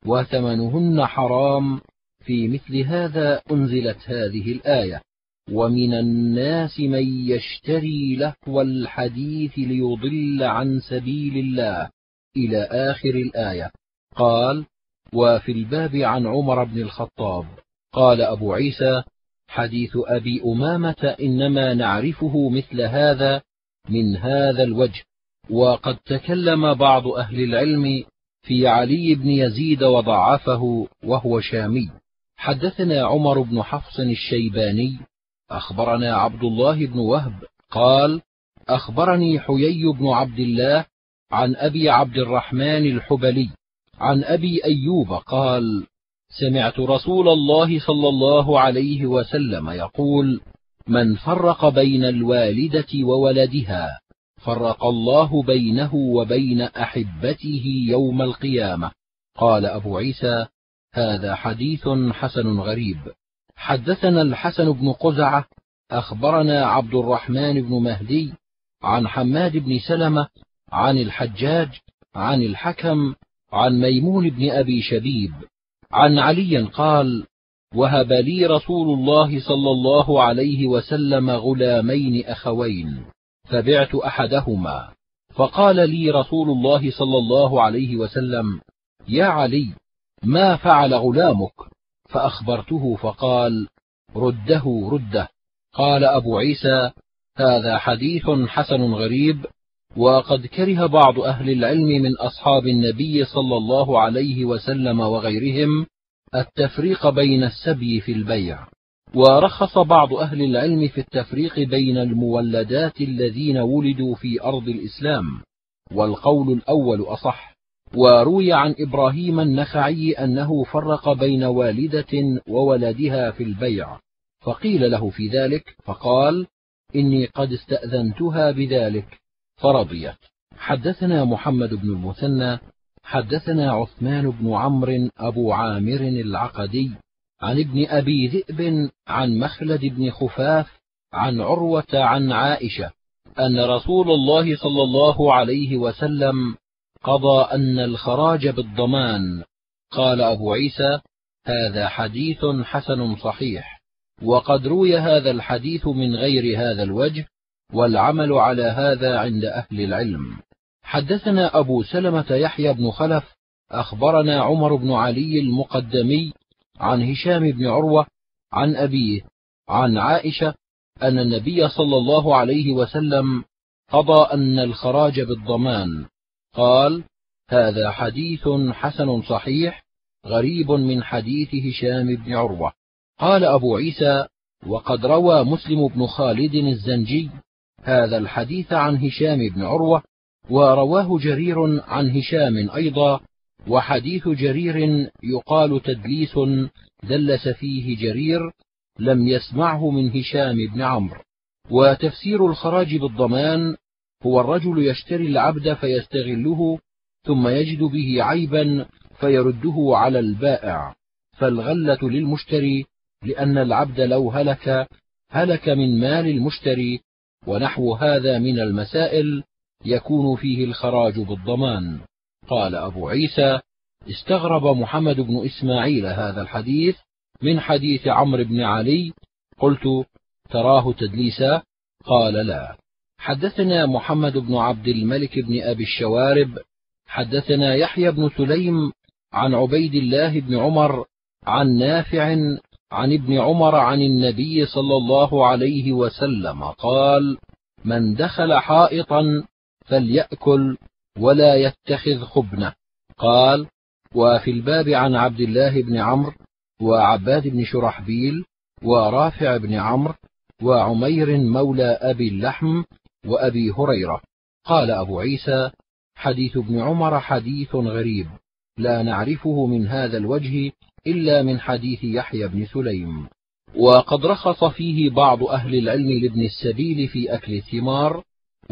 وثمنهن حرام. في مثل هذا أنزلت هذه الآية ومن الناس من يشتري لهو الحديث ليضل عن سبيل الله إلى آخر الآية. قال وفي الباب عن عمر بن الخطاب. قال أبو عيسى حديث أبي أمامة إنما نعرفه مثل هذا من هذا الوجه، وقد تكلم بعض أهل العلم في علي بن يزيد وضعفه وهو شامي. حدثنا عمر بن حفص الشيباني أخبرنا عبد الله بن وهب قال أخبرني حيي بن عبد الله عن أبي عبد الرحمن الحبلي عن أبي أيوب قال: سمعت رسول الله صلى الله عليه وسلم يقول: من فرق بين الوالدة وولدها فرق الله بينه وبين أحبته يوم القيامة. قال أبو عيسى: هذا حديث حسن غريب. حدثنا الحسن بن قزعة أخبرنا عبد الرحمن بن مهدي عن حماد بن سلمة عن الحجاج عن الحكم عن ميمون بن أبي شبيب عن علي قال: وهب لي رسول الله صلى الله عليه وسلم غلامين أخوين، فبعت أحدهما، فقال لي رسول الله صلى الله عليه وسلم: يا علي، ما فعل غلامك؟ فأخبرته فقال: رده رده. قال أبو عيسى: هذا حديث حسن غريب. وقد كره بعض أهل العلم من أصحاب النبي صلى الله عليه وسلم وغيرهم التفريق بين السبي في البيع، ورخص بعض أهل العلم في التفريق بين المولدات الذين ولدوا في أرض الإسلام، والقول الأول أصح. وروي عن إبراهيم النخعي أنه فرق بين والدة وولدها في البيع، فقيل له في ذلك فقال: إني قد استأذنتها بذلك فرضيت. حدثنا محمد بن المثنى حدثنا عثمان بن عمرو أبو عامر العقدي عن ابن أبي ذئب عن مخلد بن خفاف عن عروة عن عائشة أن رسول الله صلى الله عليه وسلم قضى أن الخراج بالضمان. قال أبو عيسى: هذا حديث حسن صحيح. وقد روي هذا الحديث من غير هذا الوجه، والعمل على هذا عند أهل العلم. حدثنا أبو سلمة يحيى بن خلف أخبرنا عمر بن علي المقدمي عن هشام بن عروة عن أبيه عن عائشة أن النبي صلى الله عليه وسلم قضى أن الخراج بالضمان. قال: هذا حديث حسن صحيح غريب من حديث هشام بن عروة. قال أبو عيسى: وقد روى مسلم بن خالد الزنجي هذا الحديث عن هشام بن عروة، ورواه جرير عن هشام أيضا، وحديث جرير يقال تدليس دلس فيه جرير، لم يسمعه من هشام بن عمرو. وتفسير الخراج بالضمان هو الرجل يشتري العبد فيستغله ثم يجد به عيبا فيرده على البائع، فالغلة للمشتري، لأن العبد لو هلك هلك من مال المشتري، ونحو هذا من المسائل يكون فيه الخراج بالضمان. قال أبو عيسى: استغرب محمد بن إسماعيل هذا الحديث من حديث عمرو بن علي. قلت: تراه تدليسا؟ قال: لا. حدثنا محمد بن عبد الملك بن أبي الشوارب حدثنا يحيى بن سليم عن عبيد الله بن عمر عن نافع عن ابن عمر عن النبي صلى الله عليه وسلم قال: من دخل حائطا فليأكل ولا يتخذ خبنه. قال: وفي الباب عن عبد الله بن عمرو وعباد بن شرحبيل ورافع بن عمرو وعمير مولى أبي اللحم وأبي هريرة. قال أبو عيسى: حديث ابن عمر حديث غريب، لا نعرفه من هذا الوجه إلا من حديث يحيى بن سليم. وقد رخص فيه بعض أهل العلم لابن السبيل في أكل الثمار،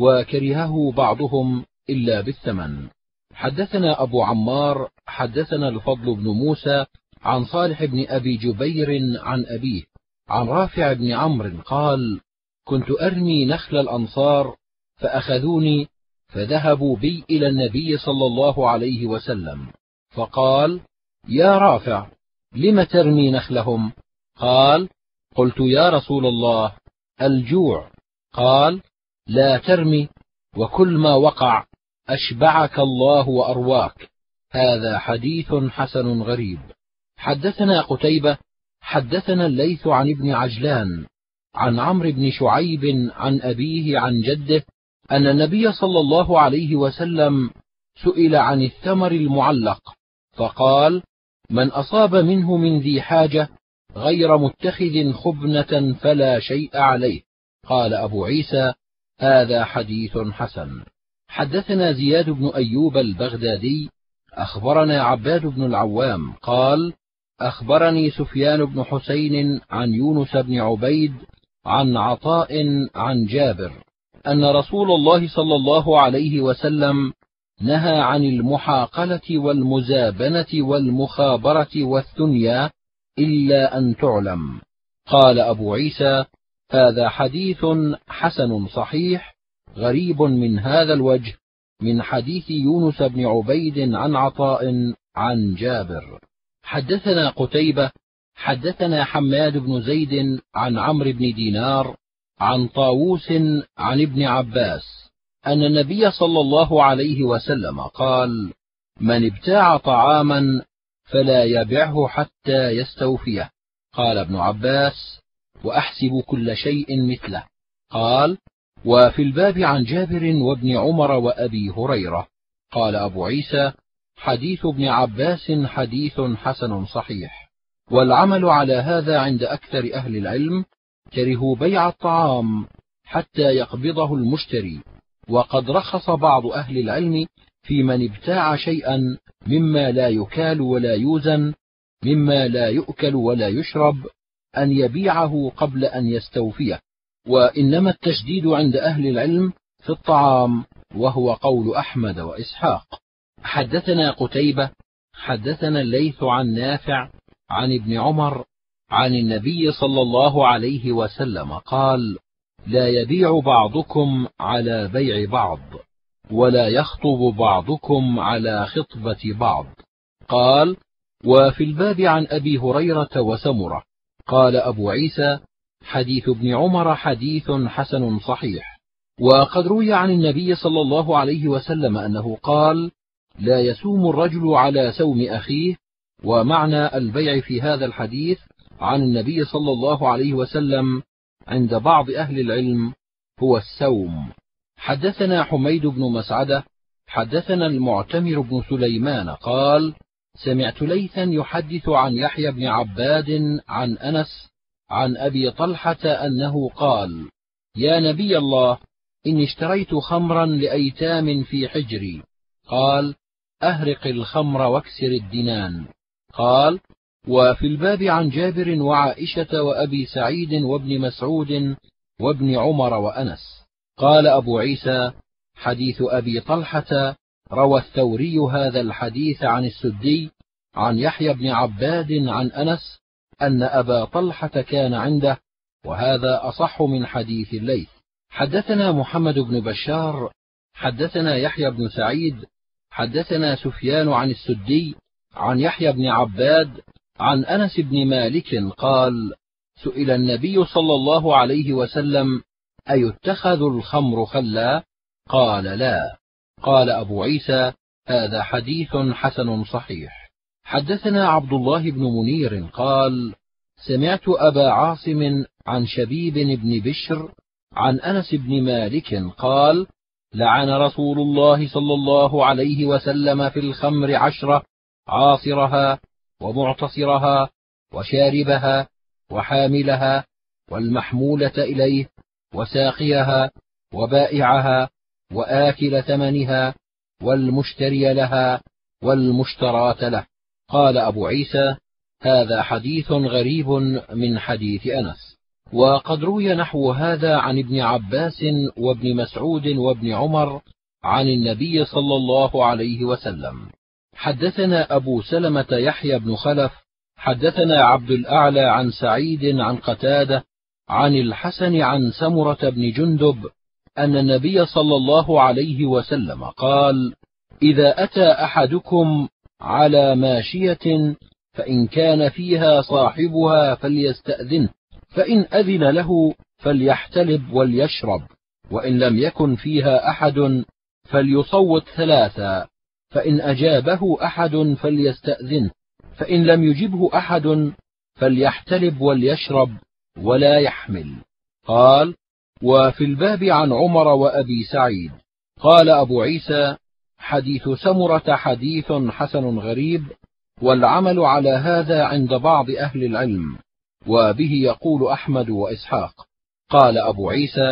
وكرهه بعضهم إلا بالثمن. حدثنا أبو عمار حدثنا الفضل بن موسى عن صالح بن أبي جبير عن أبيه عن رافع بن عمرو قال: كنت أرمي نخل الأنصار فأخذوني فذهبوا بي إلى النبي صلى الله عليه وسلم، فقال: يا رافع، لم ترمي نخلهم؟ قال: قلت: يا رسول الله، الجوع. قال: لا ترمي، وكل ما وقع، أشبعك الله وأرواك. هذا حديث حسن غريب. حدثنا قتيبة حدثنا الليث عن ابن عجلان عن عمرو بن شعيب عن أبيه عن جده أن النبي صلى الله عليه وسلم سئل عن الثمر المعلق، فقال: من أصاب منه من ذي حاجة غير متخذ خبنة فلا شيء عليه. قال أبو عيسى: هذا حديث حسن. حدثنا زياد بن أيوب البغدادي أخبرنا عباد بن العوام قال أخبرني سفيان بن حسين عن يونس بن عبيد عن عطاء عن جابر أن رسول الله صلى الله عليه وسلم نهى عن المحاقلة والمزابنة والمخابرة والثنيا إلا أن تعلم. قال أبو عيسى هذا حديث حسن صحيح غريب من هذا الوجه من حديث يونس بن عبيد عن عطاء عن جابر. حدثنا قتيبة حدثنا حماد بن زيد عن عمرو بن دينار عن طاووس عن ابن عباس أن النبي صلى الله عليه وسلم قال من ابتاع طعاما فلا يبعه حتى يستوفيه. قال ابن عباس وأحسب كل شيء مثله. قال وفي الباب عن جابر وابن عمر وأبي هريرة. قال أبو عيسى حديث ابن عباس حديث حسن صحيح. والعمل على هذا عند أكثر أهل العلم كرهوا بيع الطعام حتى يقبضه المشتري، وقد رخص بعض أهل العلم في من ابتاع شيئا مما لا يكال ولا يوزن مما لا يؤكل ولا يشرب أن يبيعه قبل أن يستوفيه، وإنما التشديد عند أهل العلم في الطعام، وهو قول أحمد وإسحاق. حدثنا قتيبة حدثنا الليث عن نافع عن ابن عمر عن النبي صلى الله عليه وسلم قال لا يبيع بعضكم على بيع بعض ولا يخطب بعضكم على خطبة بعض. قال وفي الباب عن أبي هريرة وسمرة. قال أبو عيسى حديث ابن عمر حديث حسن صحيح. وقد روي عن النبي صلى الله عليه وسلم أنه قال لا يسوم الرجل على سوم أخيه. ومعنى البيع في هذا الحديث عن النبي صلى الله عليه وسلم عند بعض أهل العلم هو السوم. حدثنا حميد بن مسعدة حدثنا المعتمر بن سليمان قال سمعت ليثا يحدث عن يحيى بن عباد عن أنس عن أبي طلحة أنه قال يا نبي الله إني اشتريت خمرا لأيتام في حجري. قال أهرق الخمر واكسر الدنان. قال وفي الباب عن جابر وعائشة وأبي سعيد وابن مسعود وابن عمر وأنس. قال أبو عيسى حديث أبي طلحة روى الثوري هذا الحديث عن السدي عن يحيى بن عباد عن أنس أن أبا طلحة كان عنده، وهذا أصح من حديث الليث. حدثنا محمد بن بشار حدثنا يحيى بن سعيد حدثنا سفيان عن السدي عن يحيى بن عباد عن أنس بن مالك قال سئل النبي صلى الله عليه وسلم أيتخذ الخمر خلا؟ قال لا. قال أبو عيسى هذا حديث حسن صحيح. حدثنا عبد الله بن منير قال سمعت أبا عاصم عن شبيب بن بشر عن أنس بن مالك قال لعن رسول الله صلى الله عليه وسلم في الخمر عشرة عاصرها ومعتصرها وشاربها وحاملها والمحمولة إليه وساقيها وبائعها وآكل ثمنها والمشتري لها والمشتراة له. قال أبو عيسى هذا حديث غريب من حديث أنس. وقد روي نحو هذا عن ابن عباس وابن مسعود وابن عمر عن النبي صلى الله عليه وسلم. حدثنا أبو سلمة يحيى بن خلف حدثنا عبد الأعلى عن سعيد عن قتادة عن الحسن عن سمرة بن جندب أن النبي صلى الله عليه وسلم قال إذا أتى أحدكم على ماشية فإن كان فيها صاحبها فليستأذنه، فإن أذن له فليحتلب وليشرب، وإن لم يكن فيها أحد فليصوت ثلاثا، فإن أجابه أحد فليستأذنه، فإن لم يجبه أحد فليحتلب وليشرب ولا يحمل. قال وفي الباب عن عمر وأبي سعيد. قال أبو عيسى حديث سمرة حديث حسن غريب، والعمل على هذا عند بعض أهل العلم، وبه يقول أحمد وإسحاق. قال أبو عيسى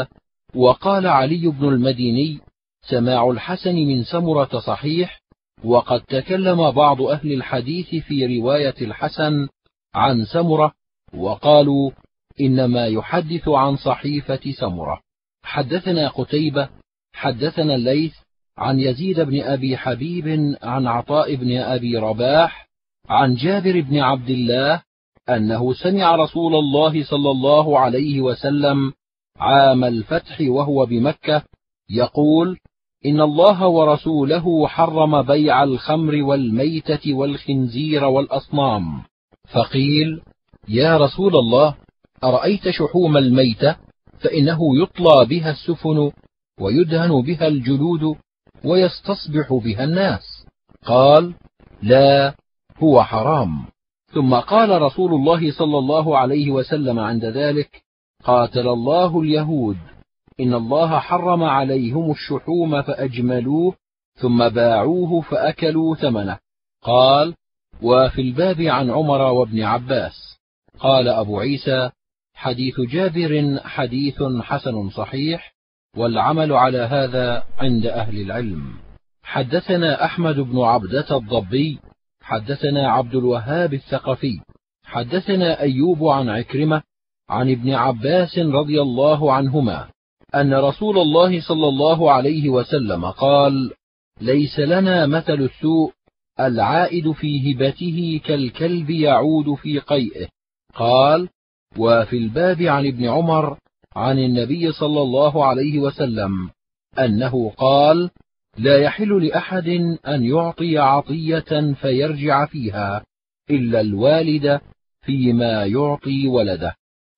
وقال علي بن المديني: سماع الحسن من سمرة صحيح، وقد تكلم بعض أهل الحديث في رواية الحسن عن سمرة وقالوا إنما يحدث عن صحيفة سمرة. حدثنا قتيبة حدثنا الليث عن يزيد بن أبي حبيب عن عطاء بن أبي رباح عن جابر بن عبد الله أنه سمع رسول الله صلى الله عليه وسلم عام الفتح وهو بمكة يقول: إن الله ورسوله حرم بيع الخمر والميتة والخنزير والأصنام. فقيل: يا رسول الله، أرأيت شحوم الميتة؟ فإنه يطلى بها السفن ويدهن بها الجلود ويستصبح بها الناس. قال: لا، هو حرام. ثم قال رسول الله صلى الله عليه وسلم عند ذلك: قاتل الله اليهود، إن الله حرم عليهم الشحوم فأجملوه ثم باعوه فأكلوا ثمنه. قال: وفي الباب عن عمر وابن عباس. قال أبو عيسى: حديث جابر حديث حسن صحيح، والعمل على هذا عند أهل العلم. حدثنا أحمد بن عبدة الضبي حدثنا عبد الوهاب الثقفي حدثنا أيوب عن عكرمة عن ابن عباس رضي الله عنهما أن رسول الله صلى الله عليه وسلم قال: ليس لنا مثل السوء العائد في هبته كالكلب يعود في قيئه. قال: وفي الباب عن ابن عمر عن النبي صلى الله عليه وسلم أنه قال: لا يحل لأحد أن يعطي عطية فيرجع فيها إلا الوالد فيما يعطي ولده.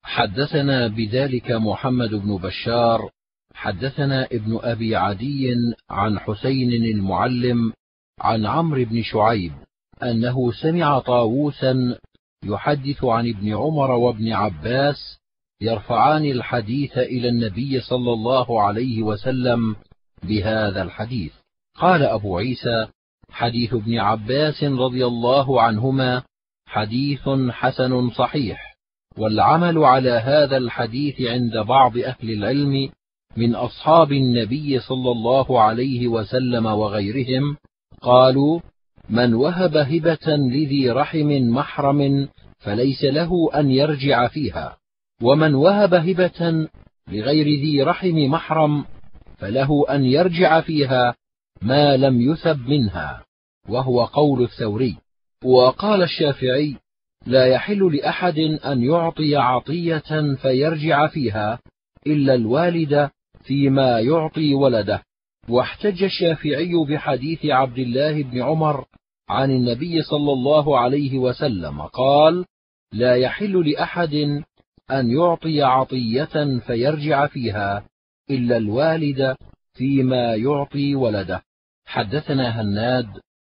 حدثنا بذلك محمد بن بشار حدثنا ابن أبي عدي عن حسين المعلم عن عمرو بن شعيب أنه سمع طاووسا يحدث عن ابن عمر وابن عباس يرفعان الحديث إلى النبي صلى الله عليه وسلم بهذا الحديث. قال أبو عيسى: حديث ابن عباس رضي الله عنهما حديث حسن صحيح، والعمل على هذا الحديث عند بعض أهل العلم من أصحاب النبي صلى الله عليه وسلم وغيرهم. قالوا: من وهب هبة لذي رحم محرم فليس له أن يرجع فيها، ومن وهب هبة لغير ذي رحم محرم فله أن يرجع فيها ما لم يثب منها، وهو قول الثوري. وقال الشافعي: لا يحل لأحد أن يعطي عطية فيرجع فيها إلا الوالد فيما يعطي ولده. واحتج الشافعي بحديث عبد الله بن عمر عن النبي صلى الله عليه وسلم قال: لا يحل لأحد أن يعطي عطية فيرجع فيها إلا الوالد فيما يعطي ولده. حدثنا هناد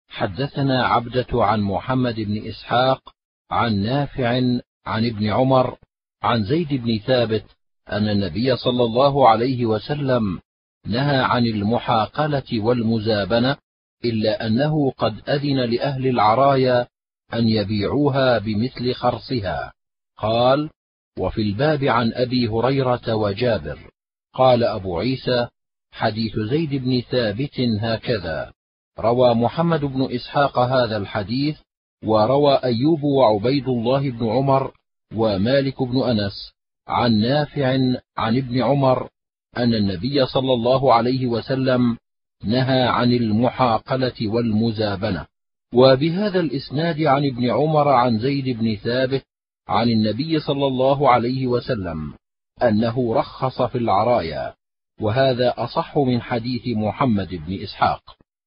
حدثنا عبدة عن محمد بن إسحاق عن نافع عن ابن عمر عن زيد بن ثابت أن النبي صلى الله عليه وسلم نهى عن المحاقلة والمزابنة، إلا أنه قد أذن لأهل العرايا أن يبيعوها بمثل خرصها. قال: وفي الباب عن أبي هريرة وجابر. قال أبو عيسى: حديث زيد بن ثابت هكذا. روى محمد بن إسحاق هذا الحديث، وروى أيوب وعبيد الله بن عمر ومالك بن أنس عن نافع عن ابن عمر أن النبي صلى الله عليه وسلم نهى عن المحاقلة والمزابنة. وبهذا الإسناد عن ابن عمر عن زيد بن ثابت عن النبي صلى الله عليه وسلم أنه رخص في العرايا، وهذا أصح من حديث محمد بن إسحاق.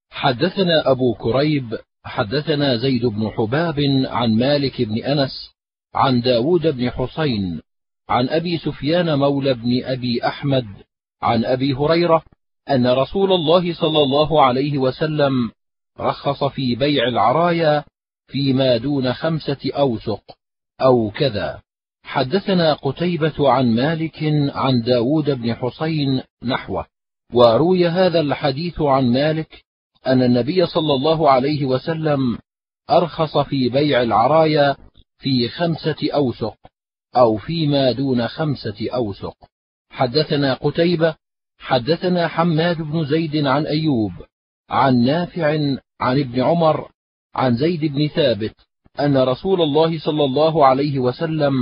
حدثنا أبو كريب حدثنا زيد بن حباب عن مالك بن أنس عن داود بن حسين عن أبي سفيان مولى بن أبي أحمد عن أبي هريرة أن رسول الله صلى الله عليه وسلم رخص في بيع العرايا فيما دون خمسة أوسق أو كذا. حدثنا قتيبة عن مالك عن داود بن حسين نحوه. وروي هذا الحديث عن مالك أن النبي صلى الله عليه وسلم أرخص في بيع العرايا في خمسة أوسق أو فيما دون خمسة أوسق. حدثنا قتيبة حدثنا حماد بن زيد عن أيوب عن نافع عن ابن عمر عن زيد بن ثابت أن رسول الله صلى الله عليه وسلم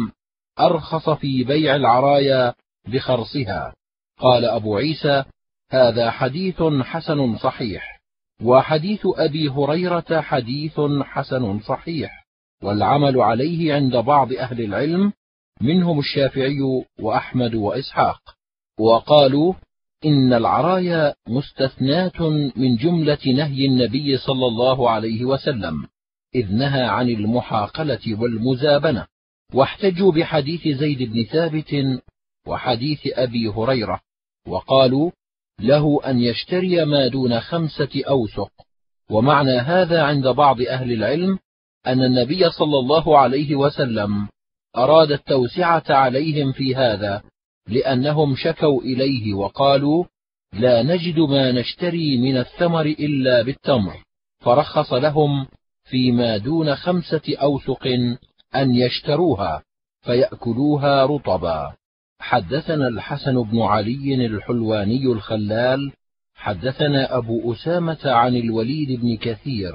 أرخص في بيع العرايا بخرصها. قال أبو عيسى: هذا حديث حسن صحيح. وحديث أبي هريرة حديث حسن صحيح، والعمل عليه عند بعض أهل العلم منهم الشافعي وأحمد وإسحاق، وقالوا إن العرايا مستثناة من جملة نهي النبي صلى الله عليه وسلم، إذ نهى عن المحاقلة والمزابنة، واحتجوا بحديث زيد بن ثابت وحديث أبي هريرة، وقالوا له أن يشتري ما دون خمسة أوسق. ومعنى هذا عند بعض أهل العلم أن النبي صلى الله عليه وسلم أراد التوسعة عليهم في هذا، لأنهم شكوا إليه وقالوا: لا نجد ما نشتري من الثمر إلا بالتمر، فرخص لهم فيما دون خمسة أوسق أن يشتروها فيأكلوها رطبا. حدثنا الحسن بن علي الحلواني الخلال حدثنا أبو أسامة عن الوليد بن كثير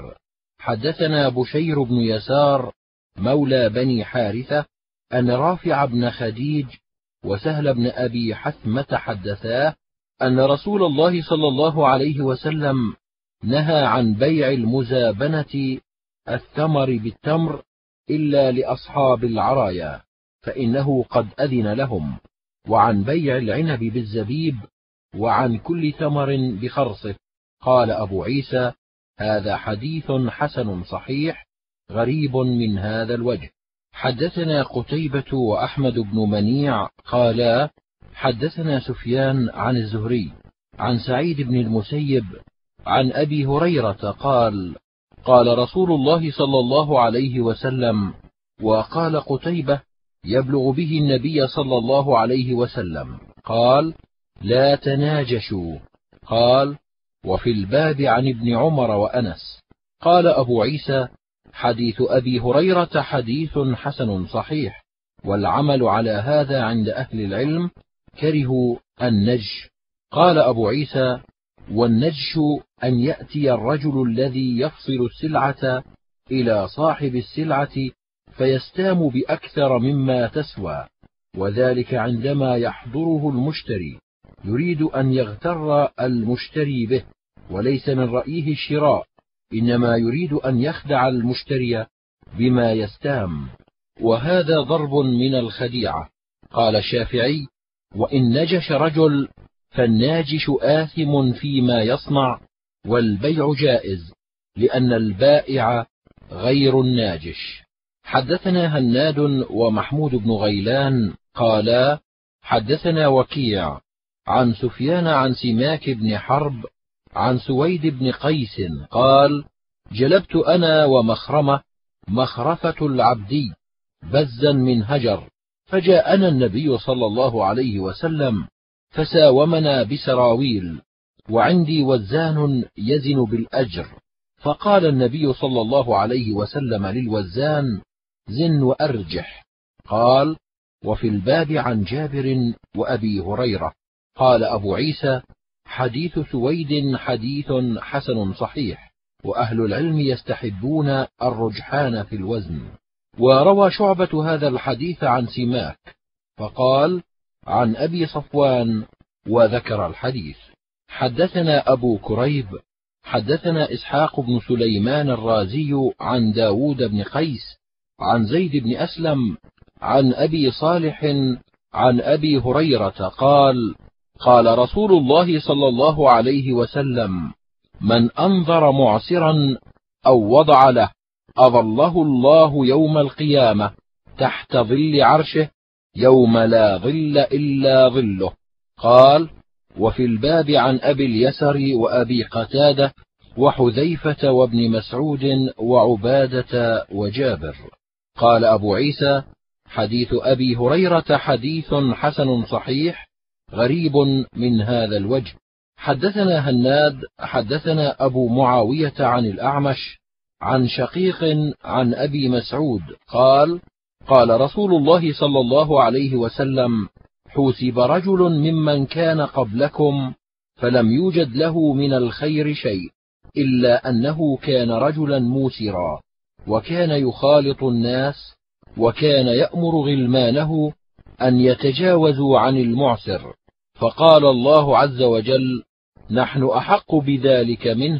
حدثنا بشير بن يسار مولى بني حارثة أن رافع بن خديج وسهل بن أبي حثمة حدثاه أن رسول الله صلى الله عليه وسلم نهى عن بيع المزابنة الثمر بالتمر إلا لأصحاب العرايا، فإنه قد أذن لهم، وعن بيع العنب بالزبيب، وعن كل ثمر بخرصه. قال أبو عيسى: هذا حديث حسن صحيح غريب من هذا الوجه. حدثنا قتيبة وأحمد بن منيع قالا: حدثنا سفيان عن الزهري عن سعيد بن المسيب عن أبي هريرة قال: قال رسول الله صلى الله عليه وسلم. وقال قتيبة: يبلغ به النبي صلى الله عليه وسلم قال: لا تناجشوا. قال: وفي الباب عن ابن عمر وأنس. قال أبو عيسى: حديث أبي هريرة حديث حسن صحيح، والعمل على هذا عند أهل العلم كرهوا النجش. قال أبو عيسى: والنجش أن يأتي الرجل الذي يفصل السلعة إلى صاحب السلعة فيستام بأكثر مما تسوى، وذلك عندما يحضره المشتري يريد أن يغتر المشتري به، وليس من رأيه الشراء، إنما يريد أن يخدع المشتري بما يستام، وهذا ضرب من الخديعة. قال الشافعي: وإن نجش رجل فالناجش آثم فيما يصنع، والبيع جائز، لأن البائع غير الناجش. حدثنا هناد ومحمود بن غيلان قالا: حدثنا وكيع عن سفيان عن سماك بن حرب عن سويد بن قيس قال: جلبت أنا ومخرمة مخرفة العبدي بزا من هجر، فجاءنا النبي صلى الله عليه وسلم فساومنا بسراويل، وعندي وزان يزن بالأجر، فقال النبي صلى الله عليه وسلم للوزان: زن وأرجح. قال: وفي الباب عن جابر وأبي هريرة. قال أبو عيسى: حديث سويد حديث حسن صحيح، وأهل العلم يستحبون الرجحان في الوزن. وروى شعبة هذا الحديث عن سماك فقال: عن أبي صفوان، وذكر الحديث. حدثنا أبو كريب حدثنا إسحاق بن سليمان الرازي عن داود بن قيس عن زيد بن أسلم عن أبي صالح عن أبي هريرة قال: قال رسول الله صلى الله عليه وسلم: من أنظر معسرا أو وضع له أظله الله يوم القيامة تحت ظل عرشه يوم لا ظل إلا ظله. قال: وفي الباب عن أبي اليسر وأبي قتادة وحذيفة وابن مسعود وعبادة وجابر. قال أبو عيسى: حديث أبي هريرة حديث حسن صحيح غريب من هذا الوجه. حدثنا هناد حدثنا أبو معاوية عن الأعمش عن شقيق عن أبي مسعود قال: قال رسول الله صلى الله عليه وسلم: حوسب رجل ممن كان قبلكم فلم يوجد له من الخير شيء إلا أنه كان رجلا موسرا، وكان يخالط الناس، وكان يأمر غلمانه أن يتجاوزوا عن المعسر، فقال الله عز وجل: نحن أحق بذلك منه،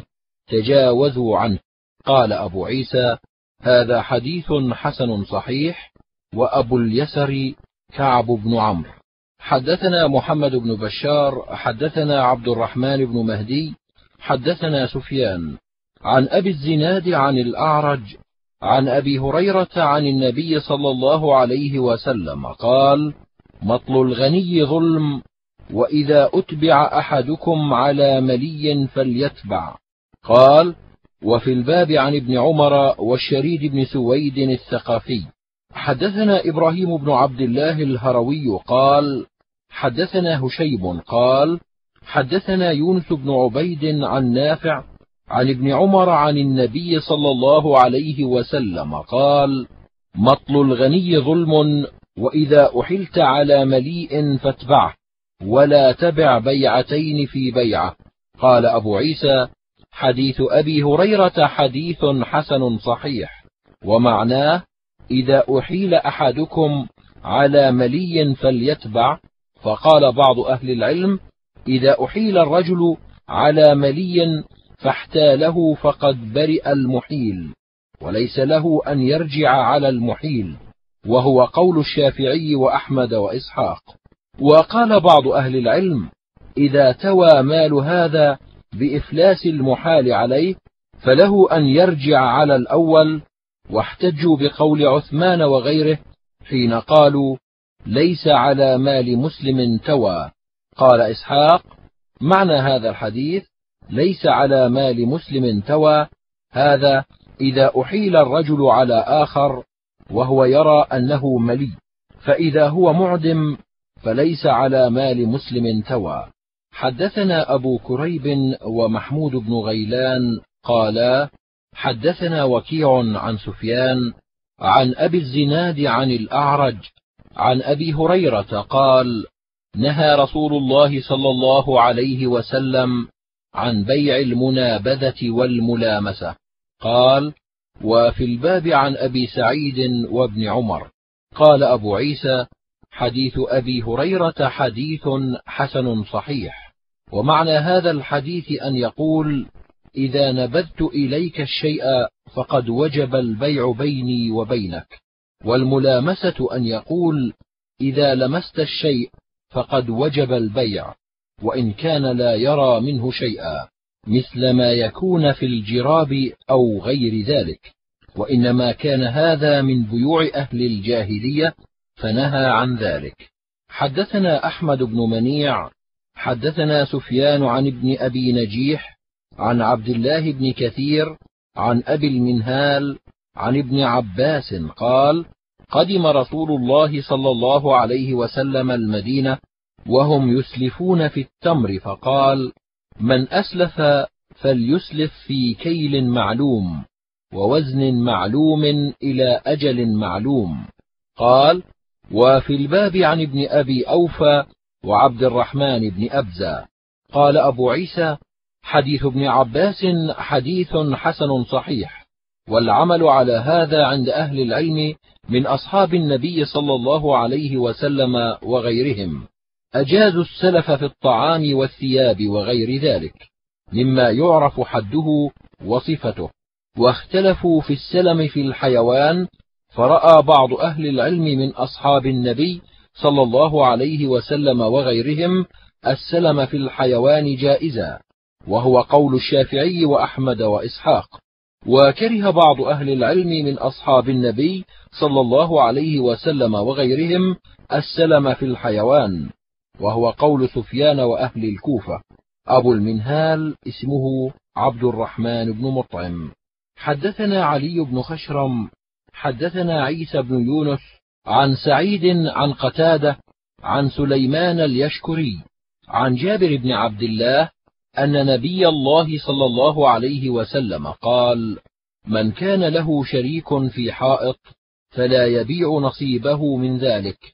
تجاوزوا عنه. قال أبو عيسى: هذا حديث حسن صحيح. وأبو اليسر كعب بن عمرو. حدثنا محمد بن بشار حدثنا عبد الرحمن بن مهدي حدثنا سفيان عن أبي الزناد عن الأعرج عن أبي هريرة عن النبي صلى الله عليه وسلم قال: مطل الغني ظلم، وإذا أتبع أحدكم على ملي فليتبع. قال: وفي الباب عن ابن عمر والشريد بن سويد الثقفي. حدثنا إبراهيم بن عبد الله الهروي قال: حدثنا هشيب قال: حدثنا يونس بن عبيد عن نافع عن ابن عمر عن النبي صلى الله عليه وسلم قال: مطل الغني ظلم، وإذا أحلت على مليء فاتبعه، ولا تبع بيعتين في بيعة. قال أبو عيسى: حديث أبي هريرة حديث حسن صحيح، ومعناه: إذا أحيل أحدكم على ملي فليتبع. فقال بعض أهل العلم: إذا أحيل الرجل على ملي فاحتاله فقد برئ المحيل، وليس له أن يرجع على المحيل، وهو قول الشافعي وأحمد وإسحاق. وقال بعض أهل العلم: إذا توى مال هذا بإفلاس المحال عليه فله أن يرجع على الأول، واحتجوا بقول عثمان وغيره حين قالوا: ليس على مال مسلم توى. قال إسحاق: معنى هذا الحديث ليس على مال مسلم توى، هذا إذا أحيل الرجل على آخر وهو يرى أنه ملي، فإذا هو معدم فليس على مال مسلم توى. حدثنا أبو كريب ومحمود بن غيلان قالا: حدثنا وكيع عن سفيان عن أبي الزناد عن الأعرج عن أبي هريرة قال: نهى رسول الله صلى الله عليه وسلم عن بيع المنابذة والملامسة. قال: وفي الباب عن أبي سعيد وابن عمر. قال أبو عيسى: حديث أبي هريرة حديث حسن صحيح. ومعنى هذا الحديث أن يقول: إذا نبذت إليك الشيء فقد وجب البيع بيني وبينك. والملامسة أن يقول: إذا لمست الشيء فقد وجب البيع، وإن كان لا يرى منه شيئا، مثل ما يكون في الجراب أو غير ذلك، وإنما كان هذا من بيوع أهل الجاهلية فنهى عن ذلك. حدثنا أحمد بن منيع حدثنا سفيان عن ابن أبي نجيح عن عبد الله بن كثير عن أبي المنهال عن ابن عباس قال: قدم رسول الله صلى الله عليه وسلم المدينة وهم يسلفون في التمر، فقال: من أسلف فليسلف في كيل معلوم ووزن معلوم إلى أجل معلوم. قال: وفي الباب عن ابن أبي أوفى وعبد الرحمن بن أبزة. قال أبو عيسى: حديث ابن عباس حديث حسن صحيح، والعمل على هذا عند أهل العلم من أصحاب النبي صلى الله عليه وسلم وغيرهم. أجازوا السلف في الطعام والثياب وغير ذلك مما يعرف حده وصفته، واختلفوا في السلم في الحيوان، فرأى بعض أهل العلم من أصحاب النبي صلى الله عليه وسلم وغيرهم السلم في الحيوان جائزا، وهو قول الشافعي وأحمد وإسحاق. وكره بعض أهل العلم من أصحاب النبي صلى الله عليه وسلم وغيرهم السلم في الحيوان، وهو قول سفيان وأهل الكوفة. أبو المنهال اسمه عبد الرحمن بن مطعم. حدثنا علي بن خشرم حدثنا عيسى بن يونس عن سعيد عن قتادة عن سليمان اليشكري عن جابر بن عبد الله أن نبي الله صلى الله عليه وسلم قال: من كان له شريك في حائط فلا يبيع نصيبه من ذلك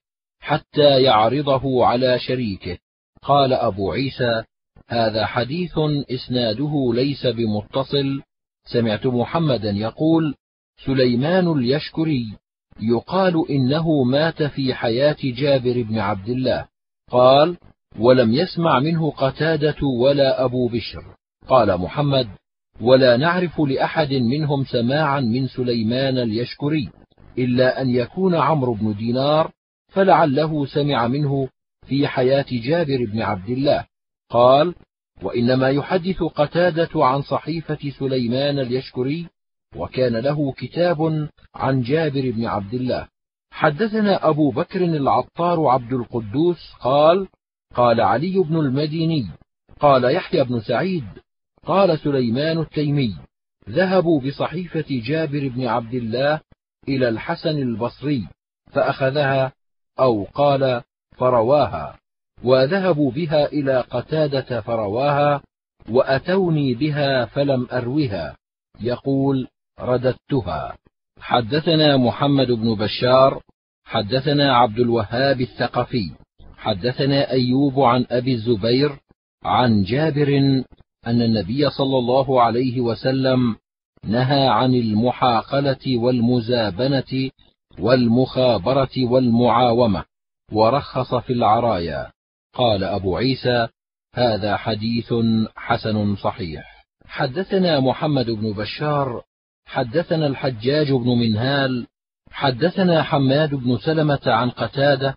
حتى يعرضه على شريكه. قال أبو عيسى: هذا حديث إسناده ليس بمتصل. سمعت محمدا يقول: سليمان اليشكري يقال إنه مات في حياة جابر بن عبد الله. قال: ولم يسمع منه قتادة ولا أبو بشر. قال محمد: ولا نعرف لأحد منهم سماعا من سليمان اليشكري إلا أن يكون عمرو بن دينار، فلعله سمع منه في حياة جابر بن عبد الله. قال: وإنما يحدث قتادة عن صحيفة سليمان اليشكري، وكان له كتاب عن جابر بن عبد الله. حدثنا أبو بكر العطار عبد القدوس قال: قال علي بن المديني قال يحيى بن سعيد قال سليمان التيمي: ذهبوا بصحيفة جابر بن عبد الله إلى الحسن البصري فأخذها، أو قال فرواها، وذهبوا بها إلى قتادة فرواها، وأتوني بها فلم أروها، يقول: رددتها. حدثنا محمد بن بشار حدثنا عبد الوهاب الثقفي حدثنا أيوب عن أبي الزبير عن جابر أن النبي صلى الله عليه وسلم نهى عن المحاقلة والمزابنة والمخابرة والمعاومة، ورخص في العرايا. قال أبو عيسى: هذا حديث حسن صحيح. حدثنا محمد بن بشار حدثنا الحجاج بن منهال حدثنا حماد بن سلمة عن قتادة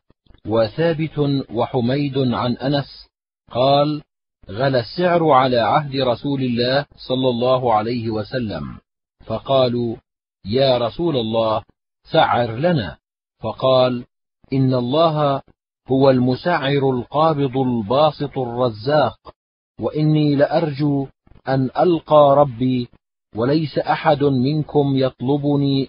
وثابت وحميد عن أنس قال: غلى السعر على عهد رسول الله صلى الله عليه وسلم، فقالوا: يا رسول الله سعر لنا. فقال: إن الله هو المسعر القابض الباسط الرزاق، وإني لأرجو أن ألقى ربي وليس أحد منكم يطلبني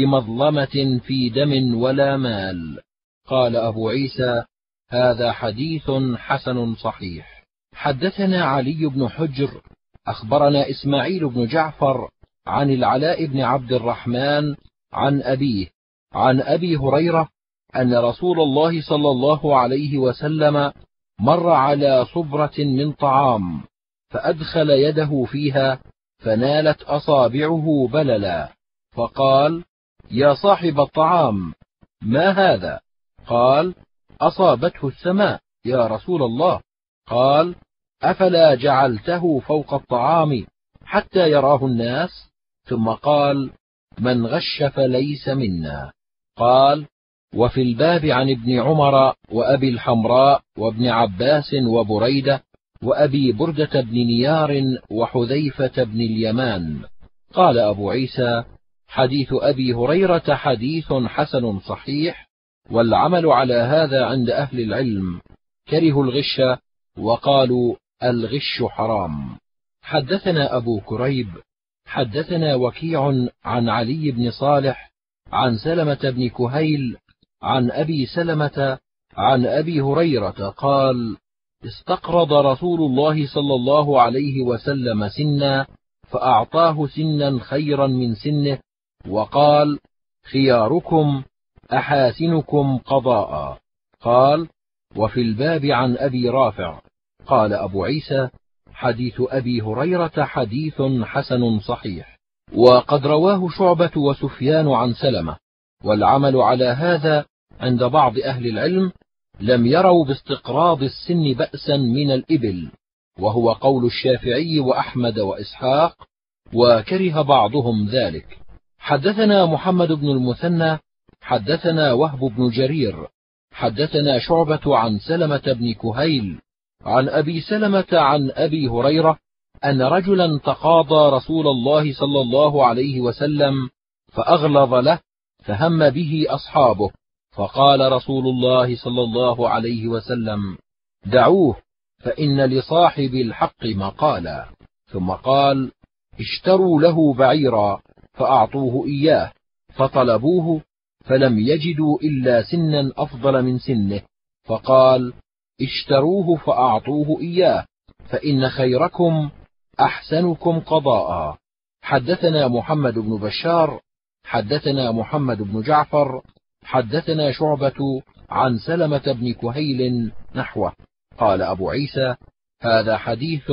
بمظلمة في دم ولا مال. قال أبو عيسى: هذا حديث حسن صحيح. حدثنا علي بن حجر أخبرنا إسماعيل بن جعفر عن العلاء بن عبد الرحمن عن أبيه عن أبي هريرة أن رسول الله صلى الله عليه وسلم مر على صبرة من طعام، فأدخل يده فيها فنالت أصابعه بللا، فقال: يا صاحب الطعام، ما هذا؟ قال: أصابته السماء يا رسول الله. قال: أفلا جعلته فوق الطعام حتى يراه الناس؟ ثم قال: من غش فليس منا. قال: وفي الباب عن ابن عمر وأبي الحمراء وابن عباس وبريدة وأبي بردة بن نيار وحذيفة بن اليمان. قال أبو عيسى: حديث أبي هريرة حديث حسن صحيح، والعمل على هذا عند أهل العلم، كرهوا الغش وقالوا الغش حرام. حدثنا أبو كريب حدثنا وكيع عن علي بن صالح عن سلمة بن كهيل عن أبي سلمة عن أبي هريرة قال: استقرض رسول الله صلى الله عليه وسلم سنا، فأعطاه سنا خيرا من سنه، وقال: خياركم أحاسنكم قضاء. قال: وفي الباب عن أبي رافع. قال أبو عيسى: حديث أبي هريرة حديث حسن صحيح. وقد رواه شعبة وسفيان عن سلمة، والعمل على هذا عند بعض أهل العلم، لم يروا باستقراض السن بأسا من الإبل، وهو قول الشافعي وأحمد وإسحاق، وكره بعضهم ذلك. حدثنا محمد بن المثنى حدثنا وهب بن جرير حدثنا شعبة عن سلمة بن كهيل عن أبي سلمة عن أبي هريرة أن رجلا تقاضى رسول الله صلى الله عليه وسلم فأغلظ له، فهم به أصحابه، فقال رسول الله صلى الله عليه وسلم: دعوه، فإن لصاحب الحق مقالا. ثم قال: اشتروا له بعيرا فأعطوه إياه، فطلبوه فلم يجدوا إلا سنا أفضل من سنه، فقال: اشتروه فأعطوه إياه، فإن خيركم أحسنكم قضاء. حدثنا محمد بن بشار حدثنا محمد بن جعفر حدثنا شعبة عن سلمة بن كهيل نحوه. قال أبو عيسى: هذا حديث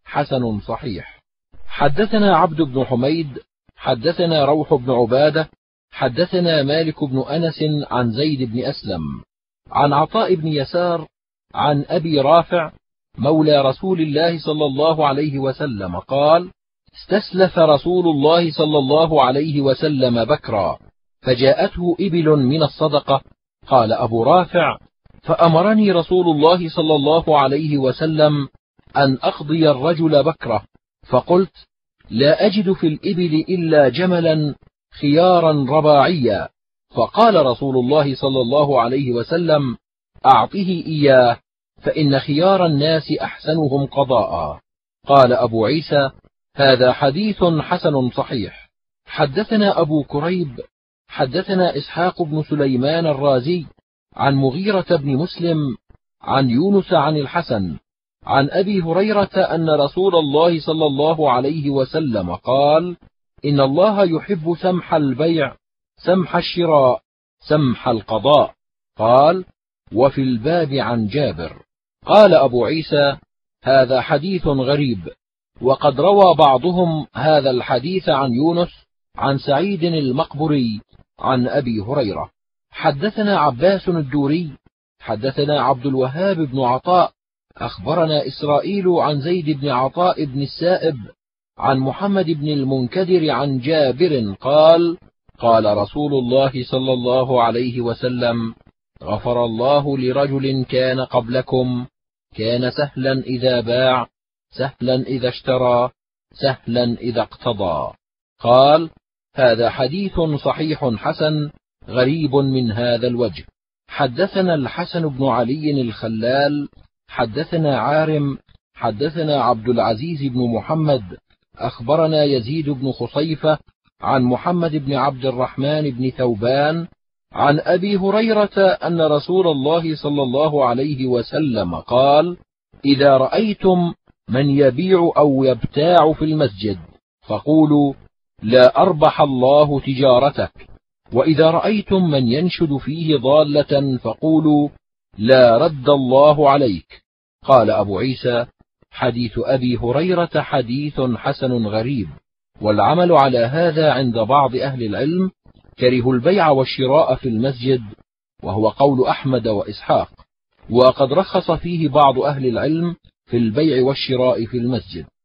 حسن صحيح. حدثنا عبد بن حميد حدثنا روح بن عبادة حدثنا مالك بن أنس عن زيد بن أسلم عن عطاء بن يسار عن أبي رافع مولى رسول الله صلى الله عليه وسلم قال: استسلف رسول الله صلى الله عليه وسلم بكرا فجاءته إبل من الصدقة. قال أبو رافع: فأمرني رسول الله صلى الله عليه وسلم أن أقضي الرجل بكره، فقلت: لا أجد في الإبل إلا جملا خيارا رباعيا. فقال رسول الله صلى الله عليه وسلم: أعطه إياه، فإن خيار الناس أحسنهم قضاء. قال أبو عيسى: هذا حديث حسن صحيح. حدثنا أبو كريب حدثنا إسحاق بن سليمان الرازي عن مغيرة بن مسلم عن يونس عن الحسن عن أبي هريرة أن رسول الله صلى الله عليه وسلم قال: إن الله يحب سمح البيع سمح الشراء سمح القضاء. قال: وفي الباب عن جابر. قال أبو عيسى: هذا حديث غريب، وقد روى بعضهم هذا الحديث عن يونس عن سعيد المقبري عن أبي هريرة. حدثنا عباس الدوري حدثنا عبد الوهاب بن عطاء أخبرنا إسرائيل عن زيد بن عطاء بن السائب عن محمد بن المنكدر عن جابر قال: قال رسول الله صلى الله عليه وسلم: غفر الله لرجل كان قبلكم كان سهلا إذا باع سهلا إذا اشترى سهلا إذا اقتضى. قال: هذا حديث صحيح حسن غريب من هذا الوجه. حدثنا الحسن بن علي الخلال حدثنا عارم حدثنا عبد العزيز بن محمد أخبرنا يزيد بن خصيفة عن محمد بن عبد الرحمن بن ثوبان عن أبي هريرة أن رسول الله صلى الله عليه وسلم قال: إذا رأيتم من يبيع أو يبتاع في المسجد فقولوا: لا أربح الله تجارتك، وإذا رأيتم من ينشد فيه ضالة فقولوا: لا رد الله عليك. قال أبو عيسى: حديث أبي هريرة حديث حسن غريب، والعمل على هذا عند بعض أهل العلم كرهوا البيع والشراء في المسجد، وهو قول أحمد وإسحاق، وقد رخص فيه بعض أهل العلم في البيع والشراء في المسجد.